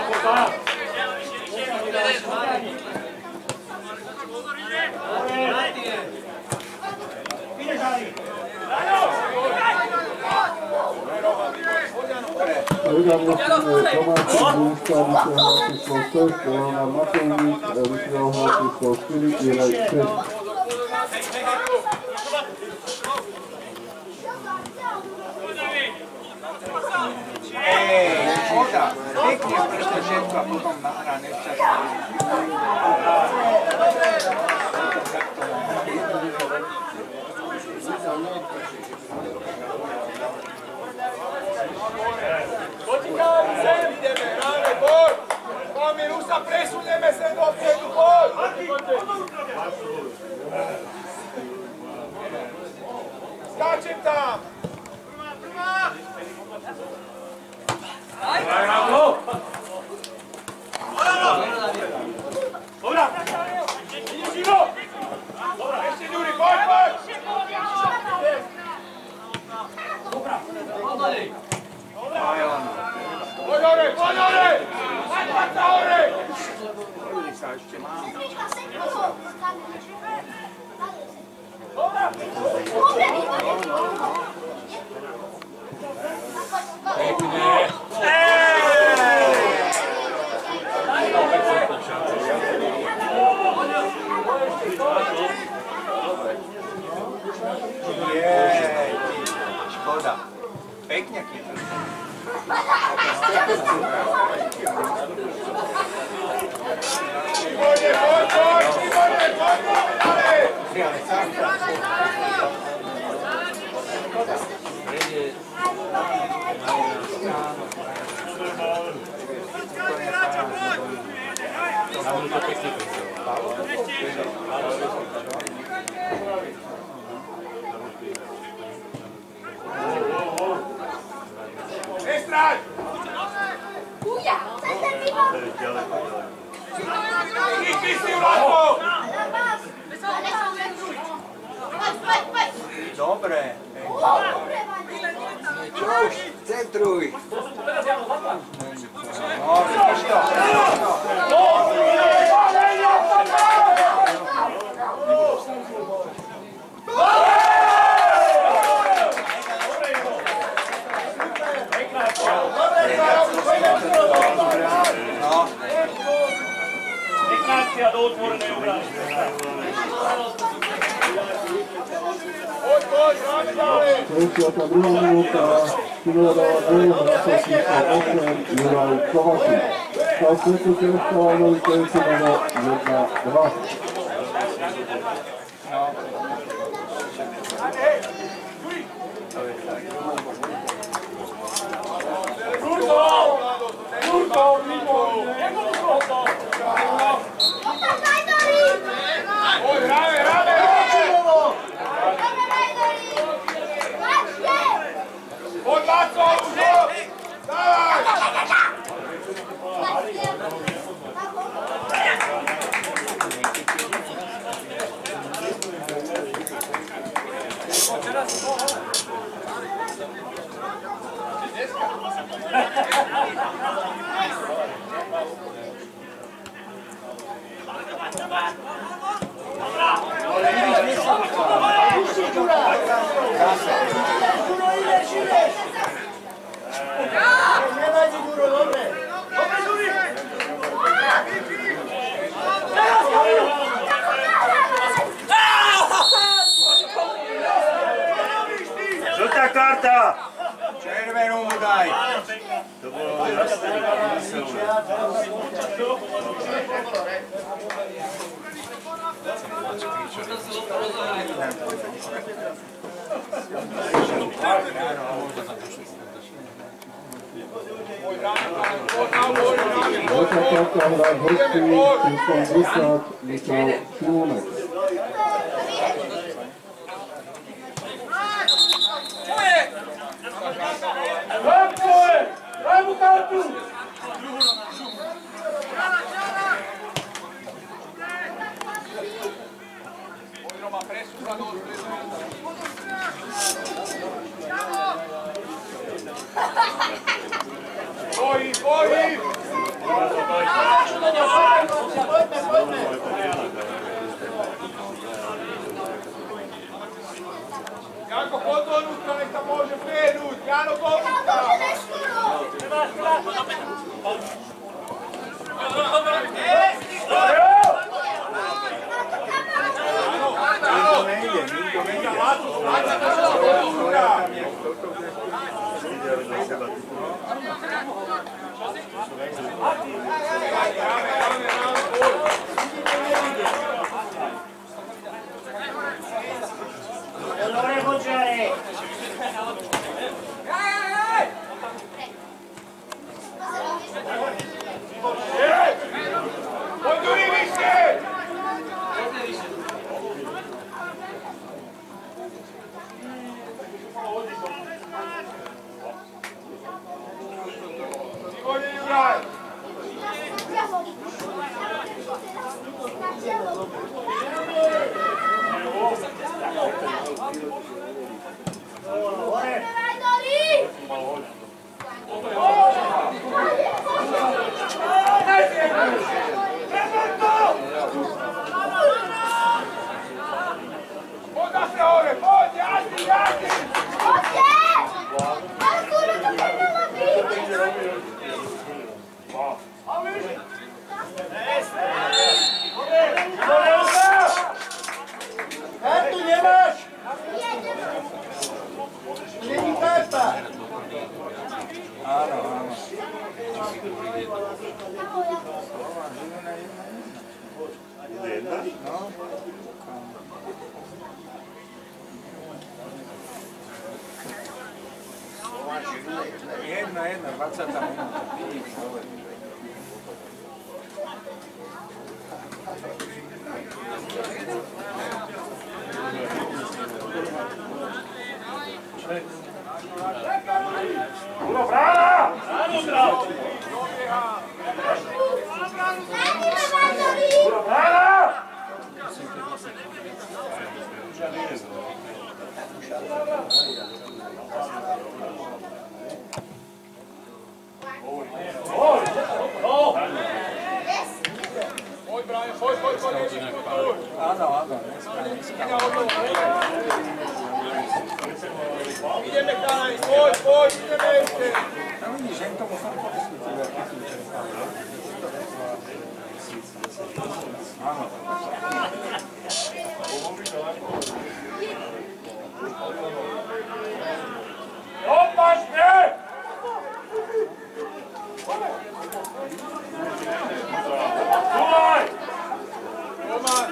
Regulárne domáci dneska vysiahol číslo šesť, Leonard Matovník, vysiahol číslo štyri, Juraj šesť. Ej, škoda, pekne pršte všetko a potom nahrá nešťastný. Dočekám sem, ideme, hráme, poď! Pamír, už sa presunieme sem dovpredu, poď! Skáčem tam! Dobra! Ideš, Ivo! Ešte, Ďuri, poď, poď! Poď hore, poď hore! Poď, poď sa hore! Pojili sa ešte mám. Jej, škoda. Pekne chytrý. Výborne, poď, poď, výborne, poď, poď, ďalej! Ale sám A on to pekne prišiel. Estrať! Kuja, center pivo! Ty si Vládko! Dobre. Čo už? Centruj. No, vidíš to. Rekreácia do otvorenej obrany. Poď, poď, hráme ďalej! šesťdesiata druhá minúta, Kilorová dve, hráčov číslo osem, Juraj Kovačík. Čas presutie ostáva nový Tencinovo jedna dva. Poď, hráme, hráme! Poď, Láco, už ho! Dávaj! Žltá karta! Červenú mu daj. To bolo jasné, nemyselné. Žltá karta hráč hostí, číslom desať, Michal Šimónek. Daj mu kartu! Pojí, pojí! Poďme, poďme! Janko, podvonútra, nech tam môže priehnúť! Jano, podvonútra! Nikto nejde, nikto nejde. Láca, to sa podvonútra! Dobre, Bočare! Poď, Juri, vyššie! Výborne, Juraj! Poď zase hore, poď, jasný, jasný! Poďte! Arturo, to nemalo byť! Kartu nemáš! Není karta! Áno, áno. Jedna? No. Jedna, jedna, dvadsiata minúta. Áno, áno, dneska, dneska. Ideme Kalaj, poď, poď, ideme ešte. No vidíš, že tomu som posútil, aký sú čerpal. Áno. Opačne! Tulaj! Roman!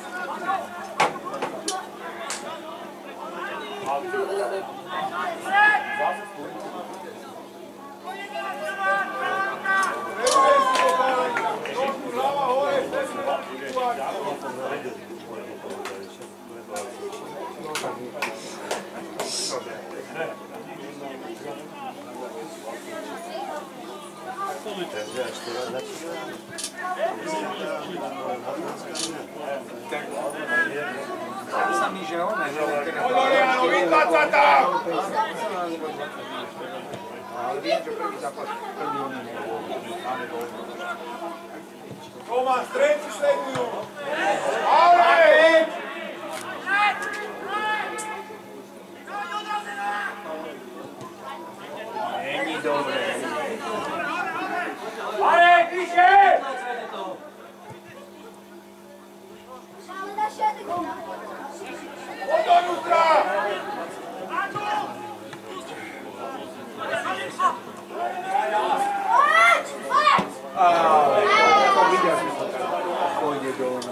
Zdá sa mi, že on je. Odoriano, vytlač sa tam! Ale viem, že prvý zápas, prvý oni neboli. Roman, strelci sledujú! Ale! Není dobré. Ale, Kriše! Poď do vnútra! Ale, to vidia, že to pôjde do ona.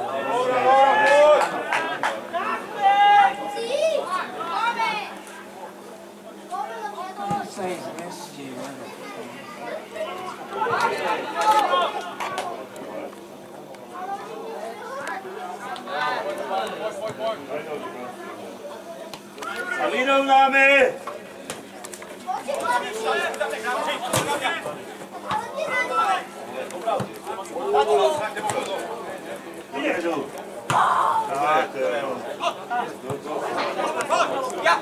Sa ich zmestí, áno. A vyrovnáme! Ide tu! Tak, to je on. Ja!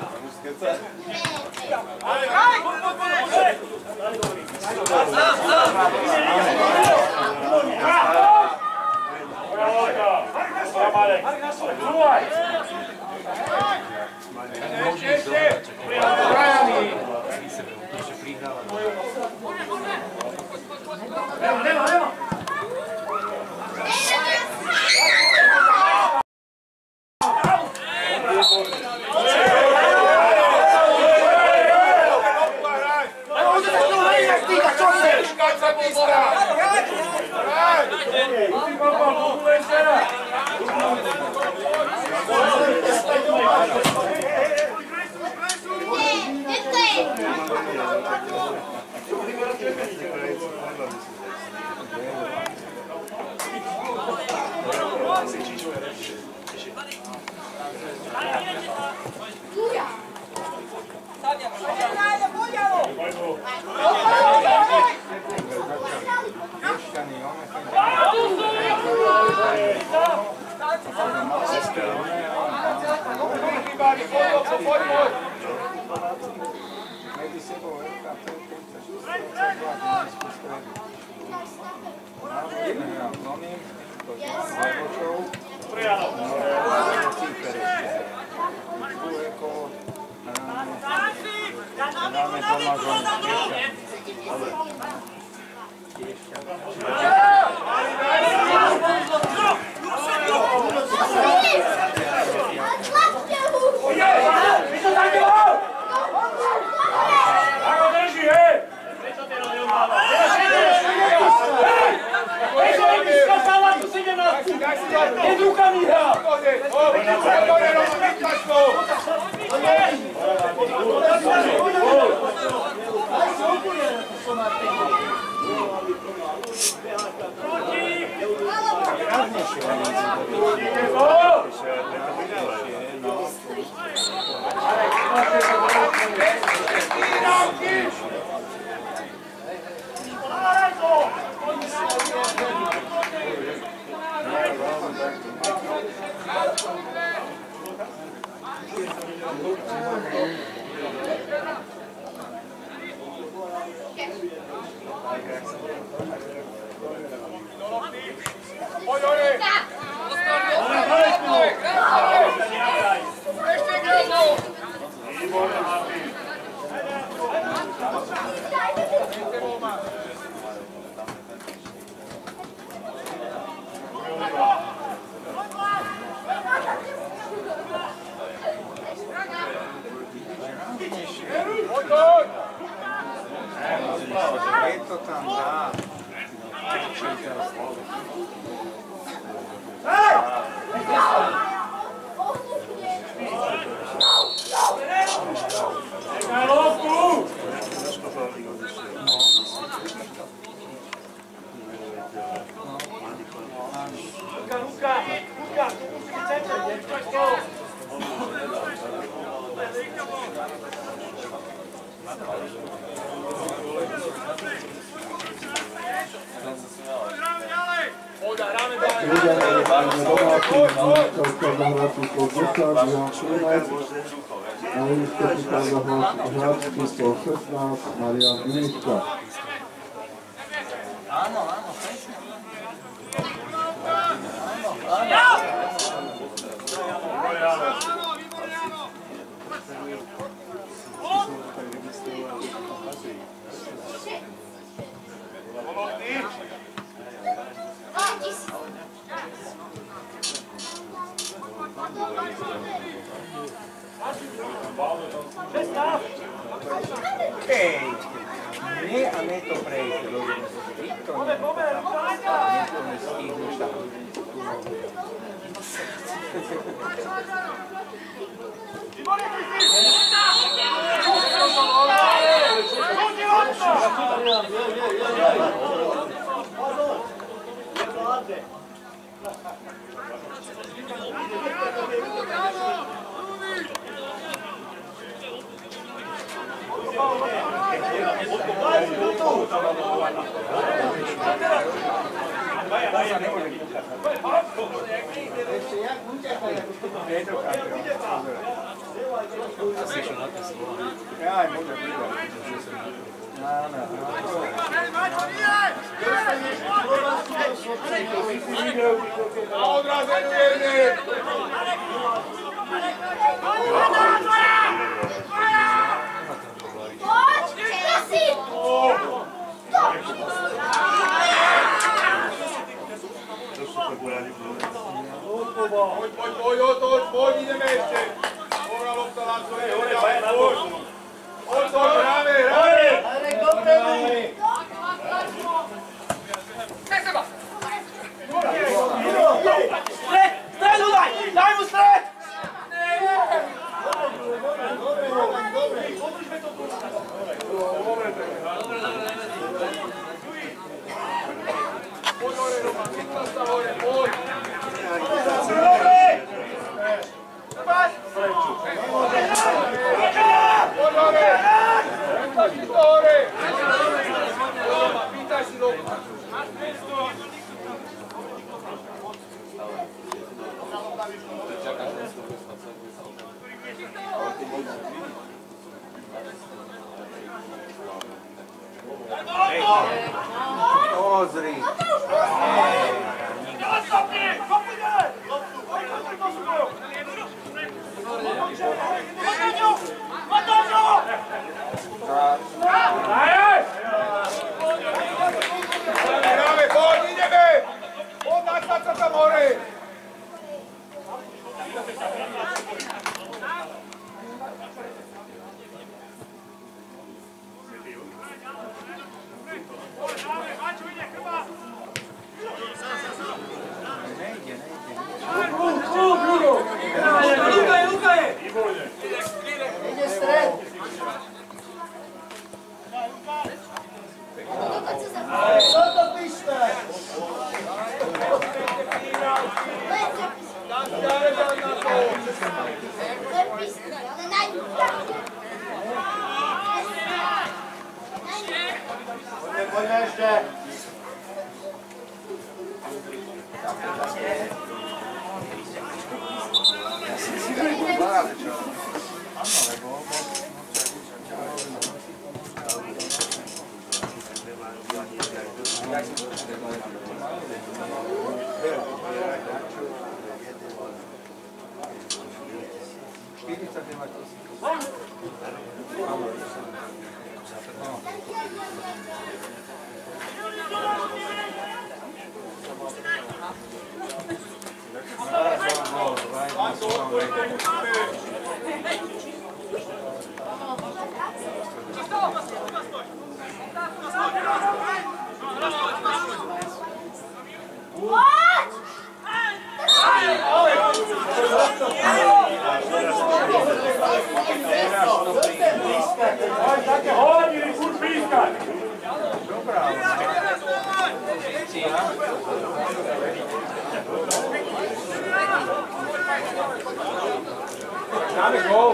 Poď hore! to tam dá. Nechaj lovku! Luka, Luka, Luka, tu musí byť centrum, nechaj stôl. Voda, hráme ďalej. Na místě přichází hráč číslo šestnáct Marian Minička. Áno, áno, presne. Hej, nie a ne to prejsť, rozumiem si, že to nie to nestihneš tam. Aj, môže byť. Áno, A odrazenie! Poď, Jesi! Poď, poď, poď, otoč, poď, ideme ešte. Dobra lopta, Lanco, poď, poď. Otoč, hráme, hráme. Arek, dopredu! Nech seba! Stred! Stredu daj! Daj mu stred! Poď hore, Roman, pýtna sa hore, poď. Poď hore! Pýtaj si to hore! Roman, pýtaj si Roman. pozri. Hráme, poď, ideme! Poď, nastaň sa tam hore! Ide stred. Toto píšte. Poďme ešte. Stop! Také hodiny, furt pískať! Dobrá, Dáme gól!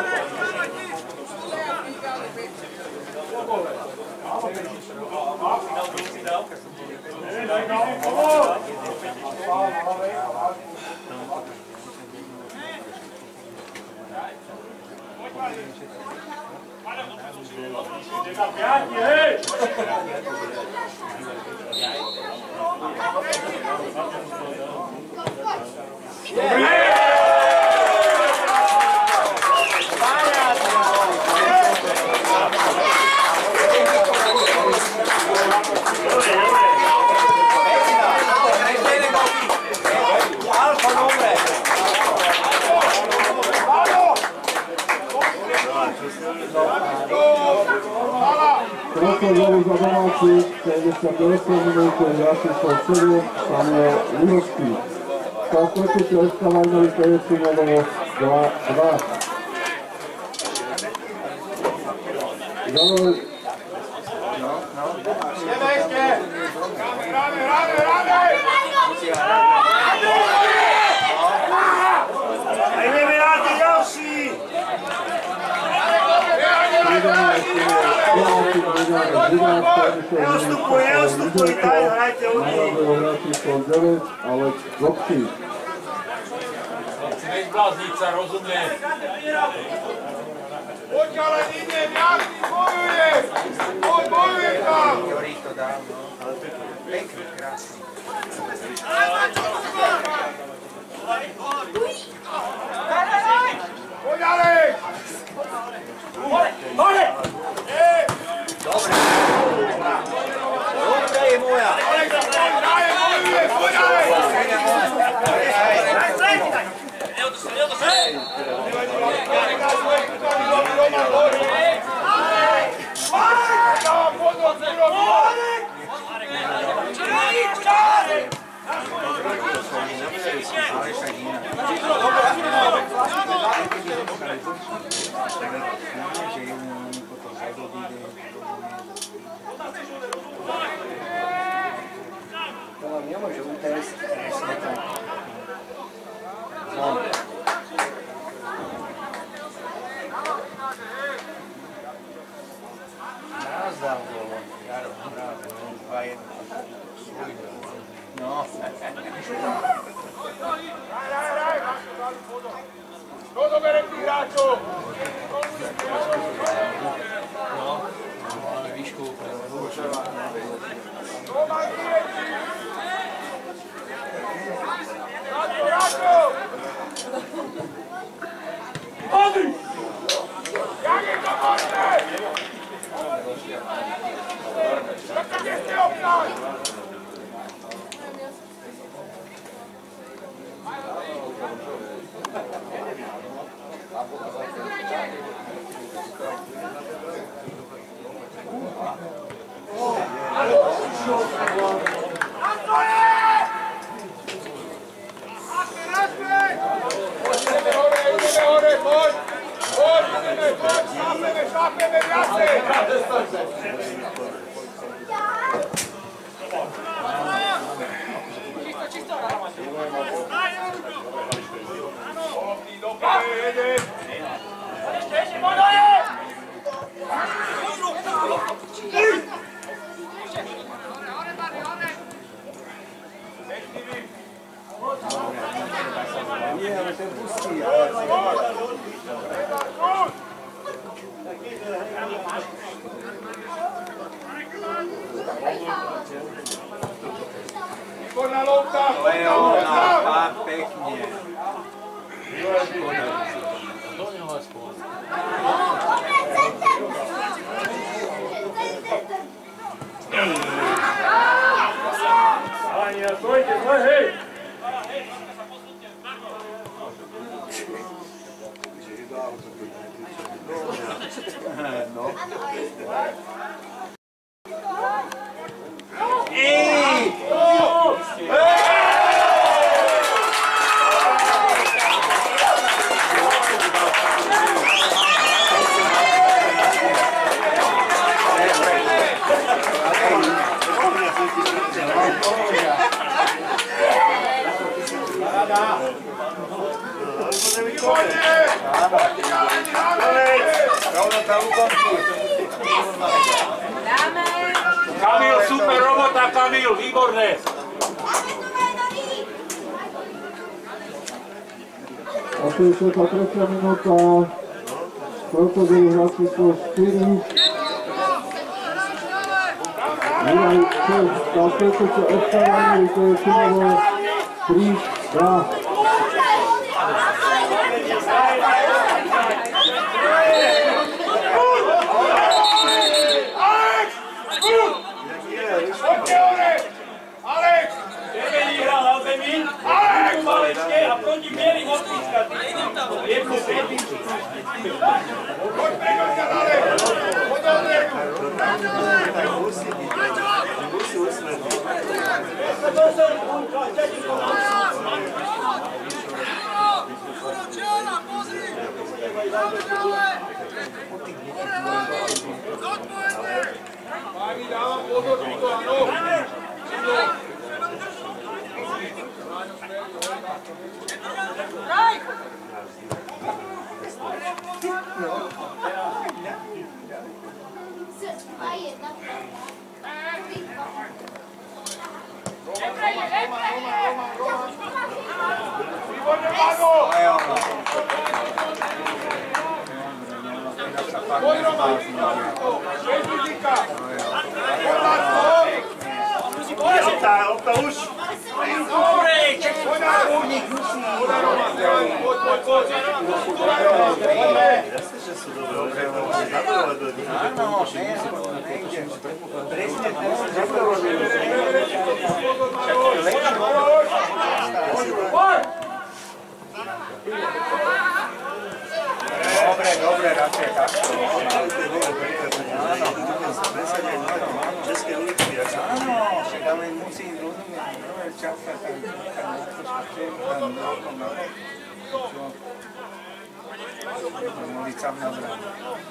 Prostor znovu za domáci, sedemdesiatosem minúty, hráčičko sedem, Samuel Lihocký. Stav prečiateľstva Vajnovi Kajeci Novovo dva dva. Ďalej. Ideme ešte! Ráme, ráme, ráme! A ideme na tí ďalší! Neustupuj, neustupuj, daj, hrajte od nich. Alex Zobčík. Nezblázniť sa, rozumie. Poď, ale ide, viac, bojuje! Poď, bojuje tam! Jori to dal, no. Pekný, krásny. Poď, Alex! Hore! Dobre. Dobre je moja. Alex, poď, daje, bojuje! Poď, Alex! To vám nemôže utécť, presne tak. Nazdal bolo, Jaro, nazdal, dva jedna. No. Raj, raj, raj! Kto zobere tých hráčov? No, máme výšku. Kto má direkci? Rádko, Rádko! Adi! Jak je to možné? Tak tak ještě obsah! Ideme hore, ideme hore, poď! Poď, ideme, poď, šlápeme, šlápeme viacej! Čisto, čisto! Hopný, dobre, jedem! Ešte, ešte, poď hore! Nie, ale ten pustí, ale... Výborná lovka, To je ona, pán pekne. Do neho aspoň. Ania, stojte, zle, hej! No. Ej! Kamil, super robota, Kamil, výborné. A päťdesiata tretia minúta. Krokodil hrá číslo štyri. Juraj šesť. Dal päťdesiat odstávanie, to je Timovo tri dva. A proti bielým odpískať. Jednu pěti. Poď prekočať, ale! Poď od neku! Musí usmrtiť. Pani, dávam pozor, Vito, áno! Výborne, Mago! Poď, Roman! Šesť ľudíka! Poď, Opta, opta už! Dobre! Poď, Roman! Poď, Roman! Poď, poď, poď! Poď, Roman! Jasne, že sú dobré, ale môže zabrávať do nich. Áno, nejde. Presne ten sa Dobre, dobre, radšej takto. České ulici, jak sa... Áno, však ale musí rozumieť, dobre, často tam na to šačujem, tam dokom, no. Ulicám na bránu.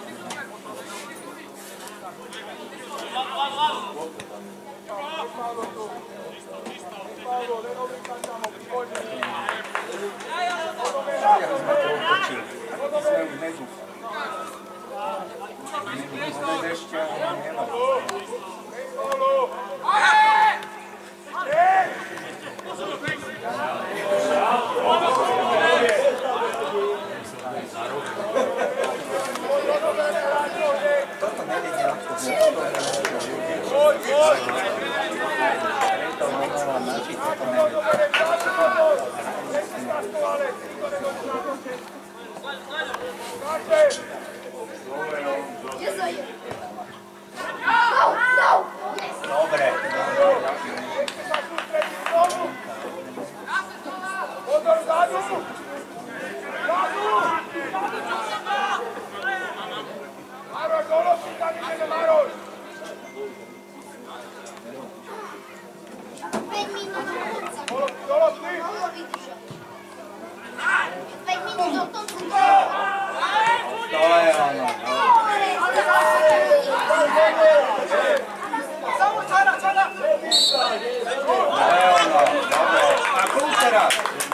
Toto nevedie ľahko. Poď, poď! Preto mohla načiť, toto Dobre. Pozor, zadu! Zadu! Maroš, do lopty, tam ideme, Maroš! päť minút do konca. Do lopty, do lopty! Mohlo vydržať. päť minút do konca. To je ono. Samo, čana, čana! To je ono. A komu teraz?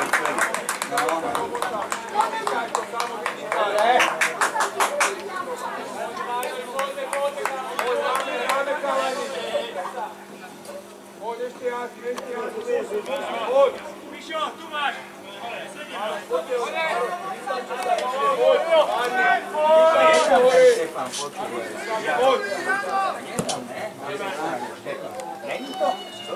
Poď ešte raz, ešte raz, poď! Mišo, tu máš. Štefan, počúvaj. Poď! Není to?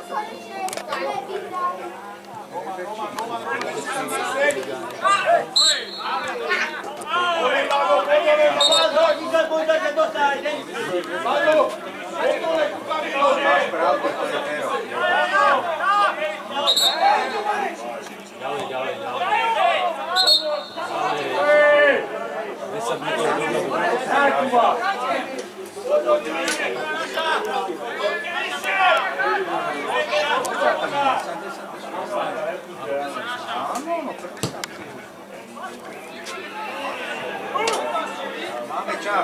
Máš pravdu, to je Pero. Ďalej, ďalej, ďalej. desať minút do Áno, no prečo? Máme čas.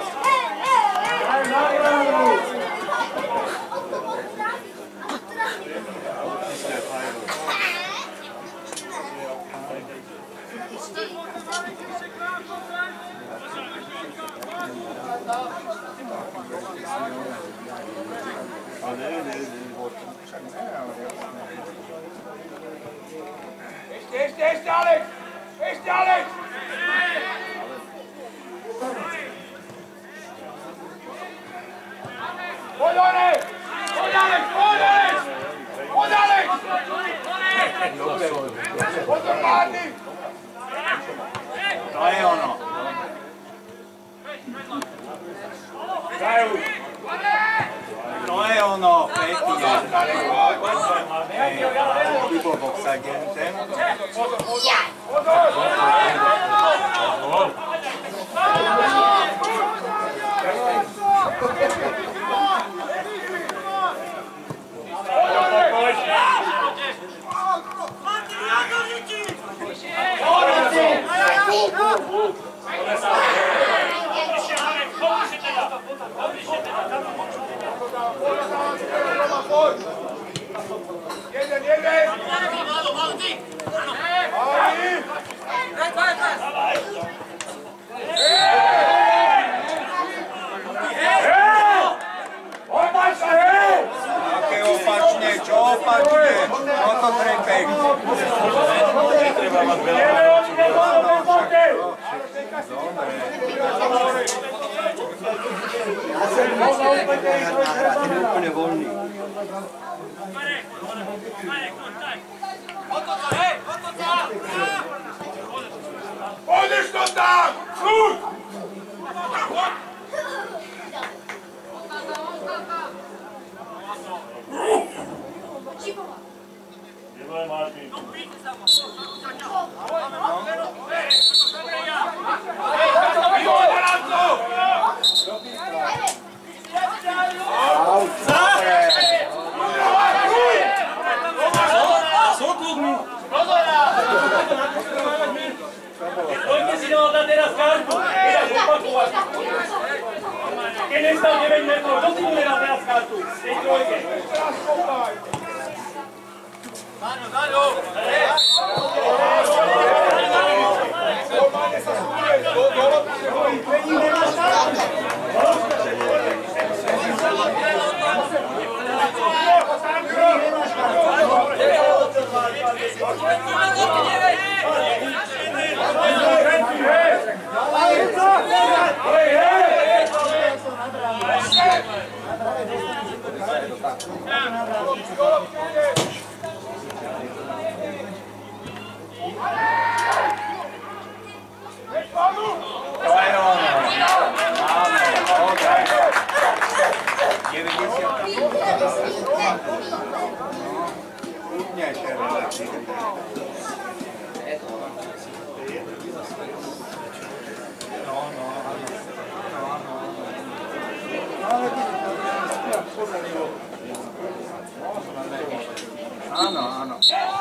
Ešte, ešte, ešte, Alex! Ešte, Alex! Poď, Alex! Poď, Alex! Poď, Alex! Poď, Alex! Pozor, Marty! To je ono. To je ono, Peti. Ty bol obsadený ten. Pozor, pozor! Pozor! Jeden, jeden! Aké opačne, čo opačne? Toto trepek. Treba mať veľa. Ten je úplne voľný. Poďeš to tam! Furt! Neboj, Martin. Poďte si nemal dať teraz kartu. Idáš opakovať. Keď nestal deväť metrov, kto si mu nedal teraz kartu? V tej trojke. Zaňo, Zaňo! To je ono. Máme, odaj. deväťdesiat. Kľudne, Šervela. No, no, áno. Áno, áno. Áno, áno.